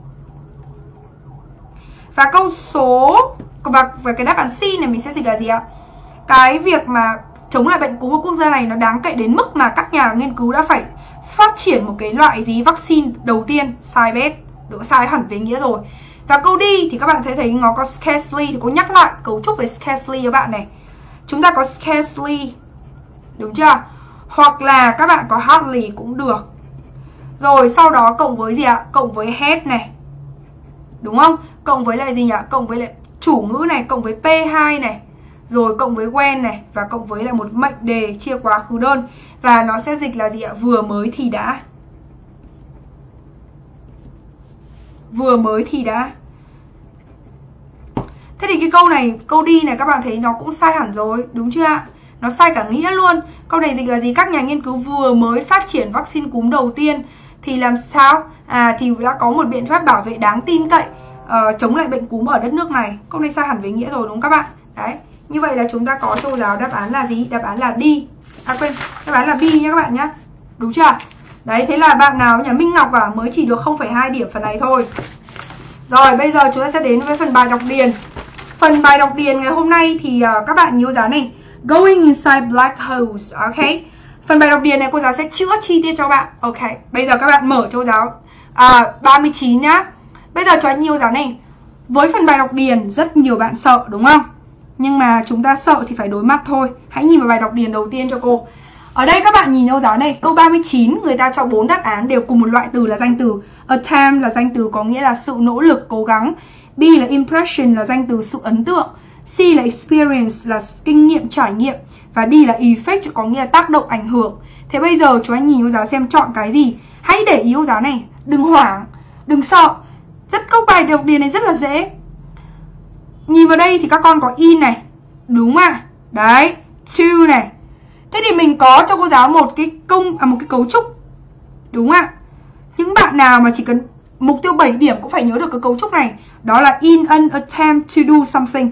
Và câu số và cái đáp án C này mình sẽ dịch là gì ạ? Cái việc mà chống lại bệnh cúm ở quốc gia này nó đáng kể đến mức mà các nhà nghiên cứu đã phải phát triển một cái loại gì vaccine đầu tiên. Sai bét, đúng, sai hẳn về nghĩa rồi. Và câu D thì các bạn thấy nó có scarcely, thì cô nhắc lại cấu trúc về scarcely các bạn này. Chúng ta có scarcely, đúng chưa? Hoặc là các bạn có hardly cũng được. Rồi sau đó cộng với gì ạ? Cộng với had này, đúng không? Cộng với lại gì nhỉ? Cộng với lại chủ ngữ này, cộng với P2 này, rồi cộng với when này, và cộng với lại một mệnh đề chia quá khứ đơn. Và nó sẽ dịch là gì ạ? Vừa mới thì đã. Vừa mới thì đã. Thế thì cái câu này, câu D này các bạn thấy nó cũng sai hẳn rồi, đúng chưa ạ? Nó sai cả nghĩa luôn. Câu này dịch là gì? Các nhà nghiên cứu vừa mới phát triển vaccine cúm đầu tiên thì làm sao? Thì đã có một biện pháp bảo vệ đáng tin cậy chống lại bệnh cúm ở đất nước này. Câu này sai hẳn với nghĩa rồi, đúng không các bạn? Đấy. Như vậy là chúng ta có cho giáo đáp án là gì? Đáp án là D. Đáp án là B nhé các bạn nhé. Đúng chưa? Đấy, thế là bạn nào nhà Minh Ngọc mới chỉ được 0,2 điểm phần này thôi. Rồi, bây giờ chúng ta sẽ đến với phần bài đọc điền. Phần bài đọc điền ngày hôm nay thì các bạn nhớ giáo này. Going inside black holes, ok? Phần bài đọc điền này cô giáo sẽ chữa chi tiết cho bạn. Ok, bây giờ các bạn mở cho giáo 39 nhá. Bây giờ cho nhiều giáo này. Với phần bài đọc điền rất nhiều bạn sợ đúng không? Nhưng mà chúng ta sợ thì phải đối mặt thôi. Hãy nhìn vào bài đọc điền đầu tiên cho cô. Ở đây các bạn nhìn cô giáo này, câu 39 người ta cho 4 đáp án đều cùng một loại từ là danh từ. Attempt là danh từ có nghĩa là sự nỗ lực, cố gắng. B là impression là danh từ sự ấn tượng. C là experience là kinh nghiệm, trải nghiệm. Và D là effect có nghĩa là tác động, ảnh hưởng. Thế bây giờ chúng anh nhìn cô giáo xem chọn cái gì. Hãy để ý cô giáo này, đừng hoảng, đừng sợ. Câu bài đọc điền này rất là dễ. Nhìn vào đây thì các con có in này, đúng ạ? Đấy, to này. Thế thì mình có cho cô giáo một cái cấu trúc, đúng ạ? Những bạn nào mà chỉ cần mục tiêu 7 điểm cũng phải nhớ được cái cấu trúc này. Đó là in an attempt to do something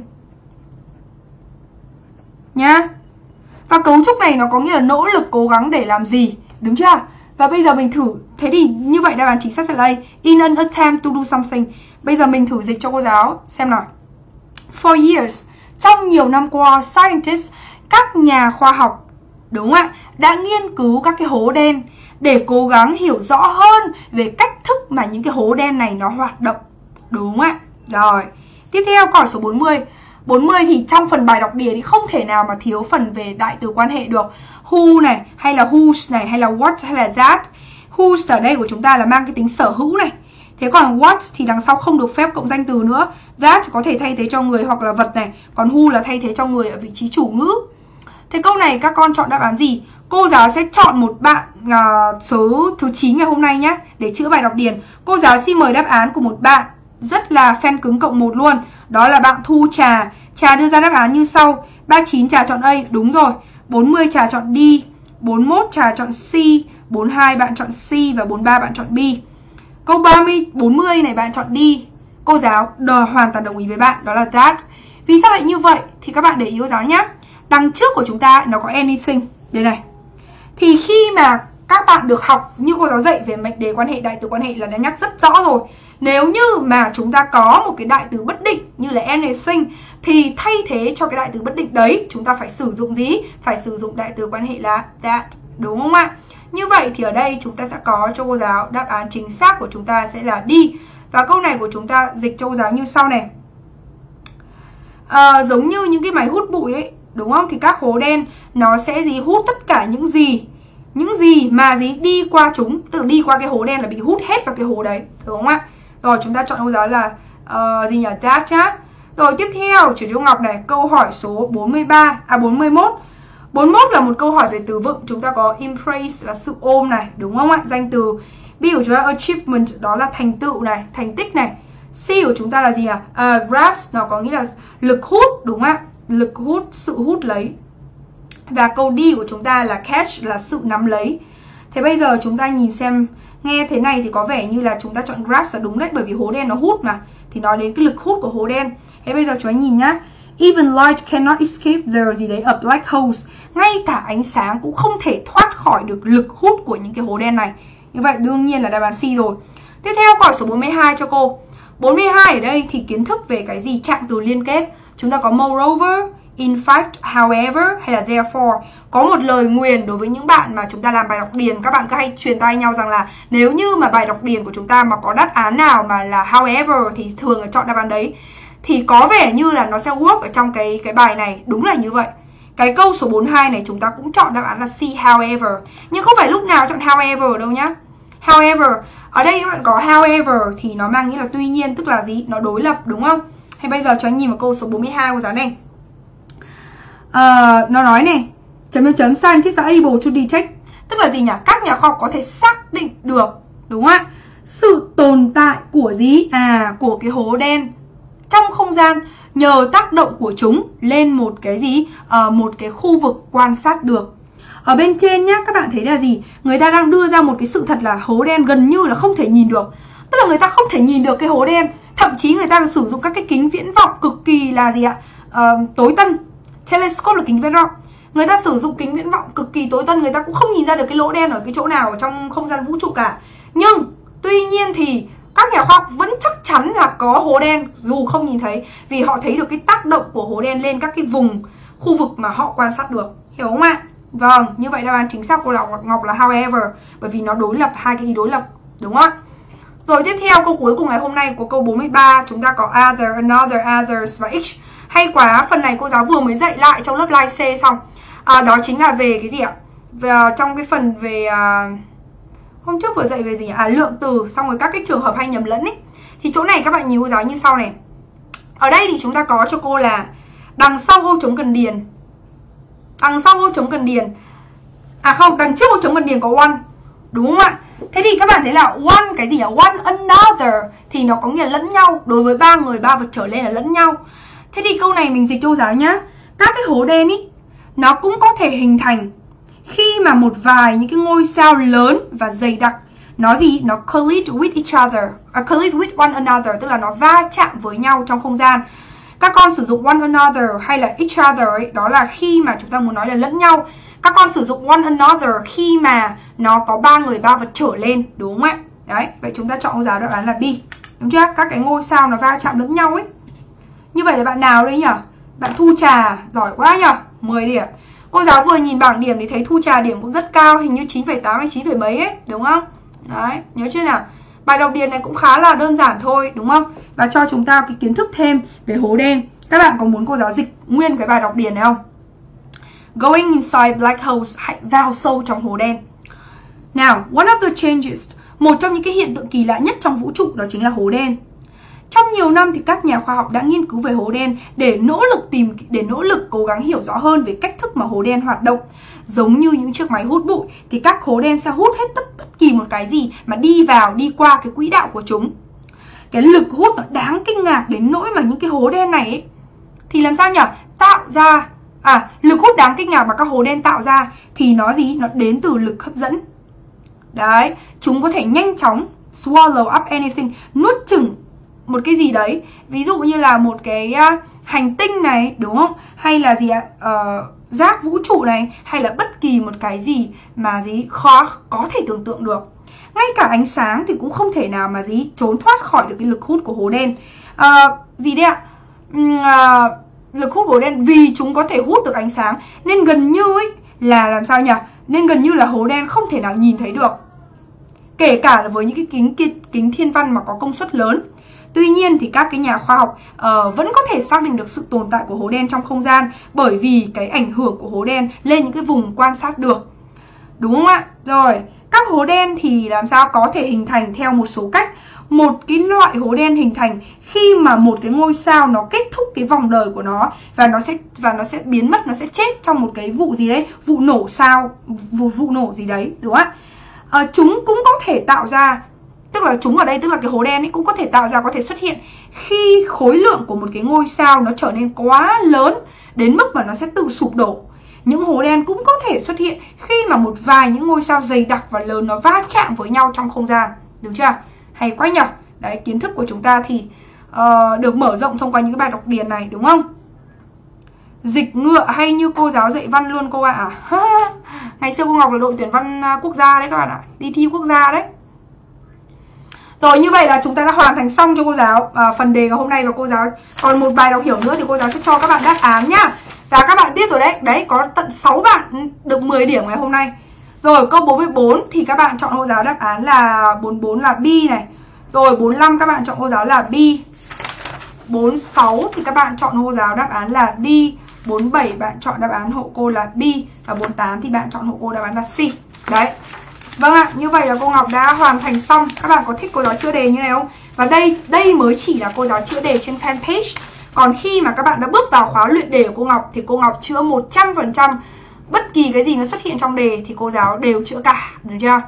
nhá. Và cấu trúc này nó có nghĩa là nỗ lực, cố gắng để làm gì, đúng chưa? Và bây giờ mình thử. Thế thì như vậy đáp án chính xác sẽ là đây, in an attempt to do something. Bây giờ mình thử dịch cho cô giáo xem nào. For years, trong nhiều năm qua, scientists, các nhà khoa học, đúng không ạ, đã nghiên cứu các cái hố đen để cố gắng hiểu rõ hơn về cách thức mà những cái hố đen này nó hoạt động. Đúng không ạ? Rồi, tiếp theo câu hỏi số 40. 40 thì trong phần bài đọc địa thì không thể nào mà thiếu phần về đại từ quan hệ được. Who này, hay là whose này, hay là what, hay là that. Whose ở đây của chúng ta là mang cái tính sở hữu này. Thế còn what thì đằng sau không được phép cộng danh từ nữa. That có thể thay thế cho người hoặc là vật này. Còn who là thay thế cho người ở vị trí chủ ngữ. Thế câu này các con chọn đáp án gì? Cô giáo sẽ chọn một bạn số thứ 9 ngày hôm nay nhé, để chữa bài đọc điền. Cô giáo xin mời đáp án của một bạn rất là fan cứng cộng 1 luôn. Đó là bạn Thu Trà. Trà đưa ra đáp án như sau. 39 Trà chọn A, đúng rồi. 40 Trà chọn D. 41 Trà chọn C. 42 bạn chọn C. Và 43 bạn chọn B. Câu 40 này bạn chọn D. Cô giáo hoàn toàn đồng ý với bạn, đó là that. Vì sao lại như vậy? Thì các bạn để ý cô giáo nhé. Đằng trước của chúng ta nó có anything. Đây này. Thì khi mà các bạn được học như cô giáo dạy về mệnh đề quan hệ, đại từ quan hệ là đã nhắc rất rõ rồi. Nếu như mà chúng ta có một cái đại từ bất định như là anything thì thay thế cho cái đại từ bất định đấy chúng ta phải sử dụng gì? Phải sử dụng đại từ quan hệ là that. Đúng không ạ? Như vậy thì ở đây chúng ta sẽ có cho cô giáo đáp án chính xác của chúng ta sẽ là D. Và câu này của chúng ta dịch cho cô giáo như sau này. Giống như những cái máy hút bụi ấy, đúng không? Thì các hố đen nó sẽ hút tất cả những gì mà đi qua chúng, tức là đi qua cái hố đen là bị hút hết vào cái hố đấy, đúng không ạ? Rồi chúng ta chọn cô giáo là that nhá. Rồi tiếp theo Chị Trung Ngọc này, câu hỏi số 41. 41 là một câu hỏi về từ vựng. Chúng ta có embrace là sự ôm này, đúng không ạ? Danh từ. B của chúng ta achievement, đó là thành tựu này, thành tích này. C của chúng ta là gì ạ? Grasp, nó có nghĩa là lực hút, đúng không ạ? Lực hút, sự hút lấy. Và câu D của chúng ta là catch, là sự nắm lấy. Thế bây giờ chúng ta nhìn xem, nghe thế này thì có vẻ như là chúng ta chọn grasp là đúng đấy, bởi vì hố đen nó hút mà. Thì nói đến cái lực hút của hố đen. Thế bây giờ chúng ta nhìn nhá. Even light cannot escape a black holes. Ngay cả ánh sáng cũng không thể thoát khỏi được lực hút của những cái hố đen này. Như vậy đương nhiên là đáp án C rồi. Tiếp theo câu hỏi số 42 cho cô. 42 ở đây thì kiến thức về cái gì? Trạng từ liên kết. Chúng ta có moreover, in fact, however hay là therefore. Có một lời nguyền đối với những bạn mà chúng ta làm bài đọc điền. Các bạn cứ hay truyền tai nhau rằng là nếu như mà bài đọc điền của chúng ta mà có đáp án nào mà là however thì thường là chọn đáp án đấy. Thì có vẻ như là nó sẽ work ở trong cái bài này. Đúng là như vậy. Cái câu số 42 này chúng ta cũng chọn đáp án là C, however. Nhưng không phải lúc nào chọn however đâu nhá. However, ở đây các bạn có however thì nó mang nghĩa là tuy nhiên, tức là gì? Nó đối lập, đúng không? Hay bây giờ cho anh nhìn vào câu số 42 của giáo này. Nó nói này, scientists are able to detect, tức là gì nhỉ? Các nhà khoa học có thể xác định được, đúng không ạ? Sự tồn tại của gì? Của cái hố đen trong không gian nhờ tác động của chúng lên một cái gì? Một cái khu vực quan sát được. Ở bên trên nhá, các bạn thấy là gì? Người ta đang đưa ra một cái sự thật là hố đen gần như là không thể nhìn được. Tức là người ta không thể nhìn được cái hố đen. Thậm chí người ta sử dụng các cái kính viễn vọng cực kỳ là gì ạ? Tối tân. Telescope là kính viễn vọng. Người ta sử dụng kính viễn vọng cực kỳ tối tân, người ta cũng không nhìn ra được cái lỗ đen ở cái chỗ nào ở trong không gian vũ trụ cả. Nhưng tuy nhiên thì các nhà khoa học vẫn chắc chắn là có hố đen dù không nhìn thấy, vì họ thấy được cái tác động của hố đen lên các cái vùng khu vực mà họ quan sát được. Hiểu không ạ? Vâng, như vậy đáp án chính xác của Ngọc là however, bởi vì nó đối lập, hai cái ý đối lập, đúng không ạ? Rồi tiếp theo câu cuối cùng ngày hôm nay của câu 43, chúng ta có other, another, others và each. Hay quá, phần này cô giáo vừa mới dạy lại trong lớp Live C xong. Đó chính là về cái gì ạ? Trong cái phần về hôm trước vừa dạy về gì ạ? Lượng từ, xong rồi các cái trường hợp hay nhầm lẫn ấy. Thì chỗ này các bạn nhìn cô giáo như sau này. Ở đây thì chúng ta có cho cô là đằng sau ô trống cần điền. Đằng sau ô trống cần điền. Đằng trước ô trống cần điền có one. Đúng không ạ? Thế thì các bạn thấy là one cái gì ạ? One another thì nó có nghĩa là lẫn nhau. Đối với 3 người 3 vật trở lên là lẫn nhau. Thế thì câu này mình dịch cho cô giáo nhá. Các cái hố đen ý nó cũng có thể hình thành khi mà một vài những cái ngôi sao lớn và dày đặc nó gì? Nó collide with each other, collide with one another, tức là nó va chạm với nhau trong không gian. Các con sử dụng one another hay là each other ấy, đó là khi mà chúng ta muốn nói là lẫn nhau. Các con sử dụng one another khi mà nó có 3 người 3 vật trở lên, đúng không ạ? Đấy, vậy chúng ta chọn cô giáo đáp án là B. Đúng chưa? Các cái ngôi sao nó va chạm lẫn nhau ấy. Như vậy là bạn nào đây nhỉ? Bạn Thu Trà, giỏi quá nhỉ? 10 điểm. Cô giáo vừa nhìn bảng điểm thì thấy Thu Trà điểm cũng rất cao, hình như 9,8 hay 9, mấy ấy, đúng không? Đấy, nhớ chưa nào? Bài đọc điền này cũng khá là đơn giản thôi, đúng không? Và cho chúng ta cái kiến thức thêm về hố đen. Các bạn có muốn cô giáo dịch nguyên cái bài đọc điền này không? Going inside black holes, hãy vào sâu trong hố đen. Now, one of the changes, một trong những cái hiện tượng kỳ lạ nhất trong vũ trụ đó chính là hố đen. Trong nhiều năm thì các nhà khoa học đã nghiên cứu về hố đen để nỗ lực cố gắng hiểu rõ hơn về cách thức mà hố đen hoạt động. Giống như những chiếc máy hút bụi thì các hố đen sẽ hút hết bất kỳ một cái gì mà đi qua cái quỹ đạo của chúng. Cái lực hút nó đáng kinh ngạc đến nỗi mà những cái hố đen này ấy, thì làm sao nhỉ? Tạo ra lực hút đáng kinh ngạc mà các hố đen tạo ra thì nó đến từ lực hấp dẫn. Đấy, chúng có thể nhanh chóng swallow up anything, nuốt chửng một cái gì đấy. Ví dụ như là một cái hành tinh này, đúng không? Hay là rác vũ trụ này, hay là bất kỳ một cái gì mà khó có thể tưởng tượng được. Ngay cả ánh sáng thì cũng không thể nào mà trốn thoát khỏi được cái lực hút của hố đen. Lực hút của hố đen, vì chúng có thể hút được ánh sáng nên gần như ấy là làm sao nhỉ? Nên gần như là hố đen không thể nào nhìn thấy được. Kể cả là với những cái kính thiên văn mà có công suất lớn. Tuy nhiên thì các cái nhà khoa học vẫn có thể xác định được sự tồn tại của hố đen trong không gian, bởi vì cái ảnh hưởng của hố đen lên những cái vùng quan sát được. Đúng không ạ? Rồi, các hố đen thì làm sao có thể hình thành theo một số cách. Một cái loại hố đen hình thành khi mà một cái ngôi sao nó kết thúc cái vòng đời của nó và nó sẽ biến mất, nó sẽ chết trong một cái vụ gì đấy, vụ nổ gì đấy, đúng không ạ? Chúng cũng có thể tạo ra, tức là cái hố đen ấy cũng có thể tạo ra, có thể xuất hiện khi khối lượng của một cái ngôi sao nó trở nên quá lớn đến mức mà nó sẽ tự sụp đổ. Những hố đen cũng có thể xuất hiện khi mà một vài những ngôi sao dày đặc và lớn nó va chạm với nhau trong không gian. Đúng chưa? Hay quá nhỉ? Đấy, kiến thức của chúng ta thì được mở rộng thông qua những cái bài đọc điền này, đúng không? Dịch ngựa hay như cô giáo dạy văn luôn cô ạ. Ngày xưa cô Ngọc là đội tuyển văn quốc gia đấy các bạn ạ, đi thi quốc gia đấy. Rồi, như vậy là chúng ta đã hoàn thành xong cho cô giáo phần đề ngày hôm nay, và cô giáo còn một bài đọc hiểu nữa thì cô giáo sẽ cho các bạn đáp án nhá. Và các bạn biết rồi đấy, có tận 6 bạn được 10 điểm ngày hôm nay. Rồi, câu 44 thì các bạn chọn cô giáo đáp án là 44 là B này. Rồi, 45 các bạn chọn cô giáo là B. 46 thì các bạn chọn cô giáo đáp án là D. 47 bạn chọn đáp án hộ cô là B. Và 48 thì bạn chọn hộ cô đáp án là C. Đấy. Vâng ạ, như vậy là cô Ngọc đã hoàn thành xong. Các bạn có thích cô giáo chữa đề như này không? Và đây mới chỉ là cô giáo chữa đề trên fanpage. Còn khi mà các bạn đã bước vào khóa luyện đề của cô Ngọc thì cô Ngọc chữa 100%. Bất kỳ cái gì nó xuất hiện trong đề thì cô giáo đều chữa cả, được chưa?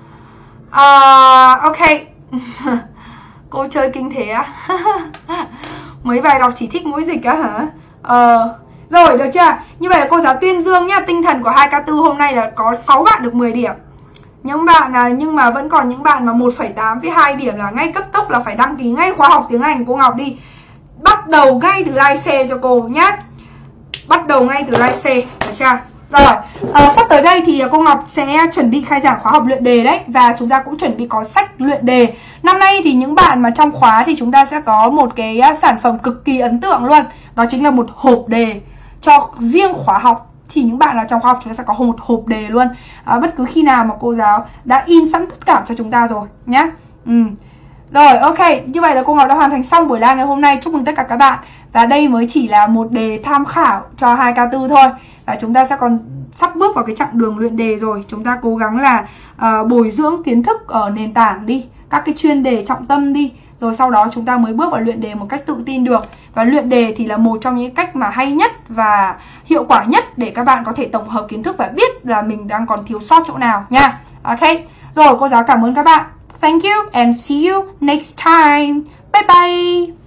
Ok. Cô chơi kinh thế á? Mấy bài đọc chỉ thích mỗi dịch á hả? Rồi, được chưa? Như vậy là cô giáo tuyên dương nhá. Tinh thần của 2K4 hôm nay là có 6 bạn được 10 điểm. Nhưng mà vẫn còn những bạn mà 1,8 với 2 điểm là ngay cấp tốc là phải đăng ký ngay khóa học tiếng Anh của cô Ngọc đi. Bắt đầu ngay từ like share cho cô nhá. Bắt đầu ngay từ like share, được chưa? Rồi, sắp tới đây thì cô Ngọc sẽ chuẩn bị khai giảng khóa học luyện đề đấy. Và chúng ta cũng chuẩn bị có sách luyện đề. Năm nay thì những bạn mà trong khóa thì chúng ta sẽ có một cái sản phẩm cực kỳ ấn tượng luôn. Đó chính là một hộp đề cho riêng khóa học. Thì những bạn là trong khóa học chúng ta sẽ có một hộp đề luôn. Bất cứ khi nào mà cô giáo đã in sẵn tất cả cho chúng ta rồi nhá. Rồi, ok, như vậy là cô Ngọc đã hoàn thành xong buổi live ngày hôm nay. Chúc mừng tất cả các bạn. Và đây mới chỉ là một đề tham khảo cho 2K4 thôi. Và chúng ta sẽ còn sắp bước vào cái chặng đường luyện đề rồi. Chúng ta cố gắng là bồi dưỡng kiến thức ở nền tảng đi, các cái chuyên đề trọng tâm đi. Rồi sau đó chúng ta mới bước vào luyện đề một cách tự tin được. Và luyện đề thì là một trong những cách mà hay nhất và hiệu quả nhất để các bạn có thể tổng hợp kiến thức và biết là mình đang còn thiếu sót chỗ nào nha. Ok, rồi cô giáo cảm ơn các bạn. Thank you and see you next time. Bye bye.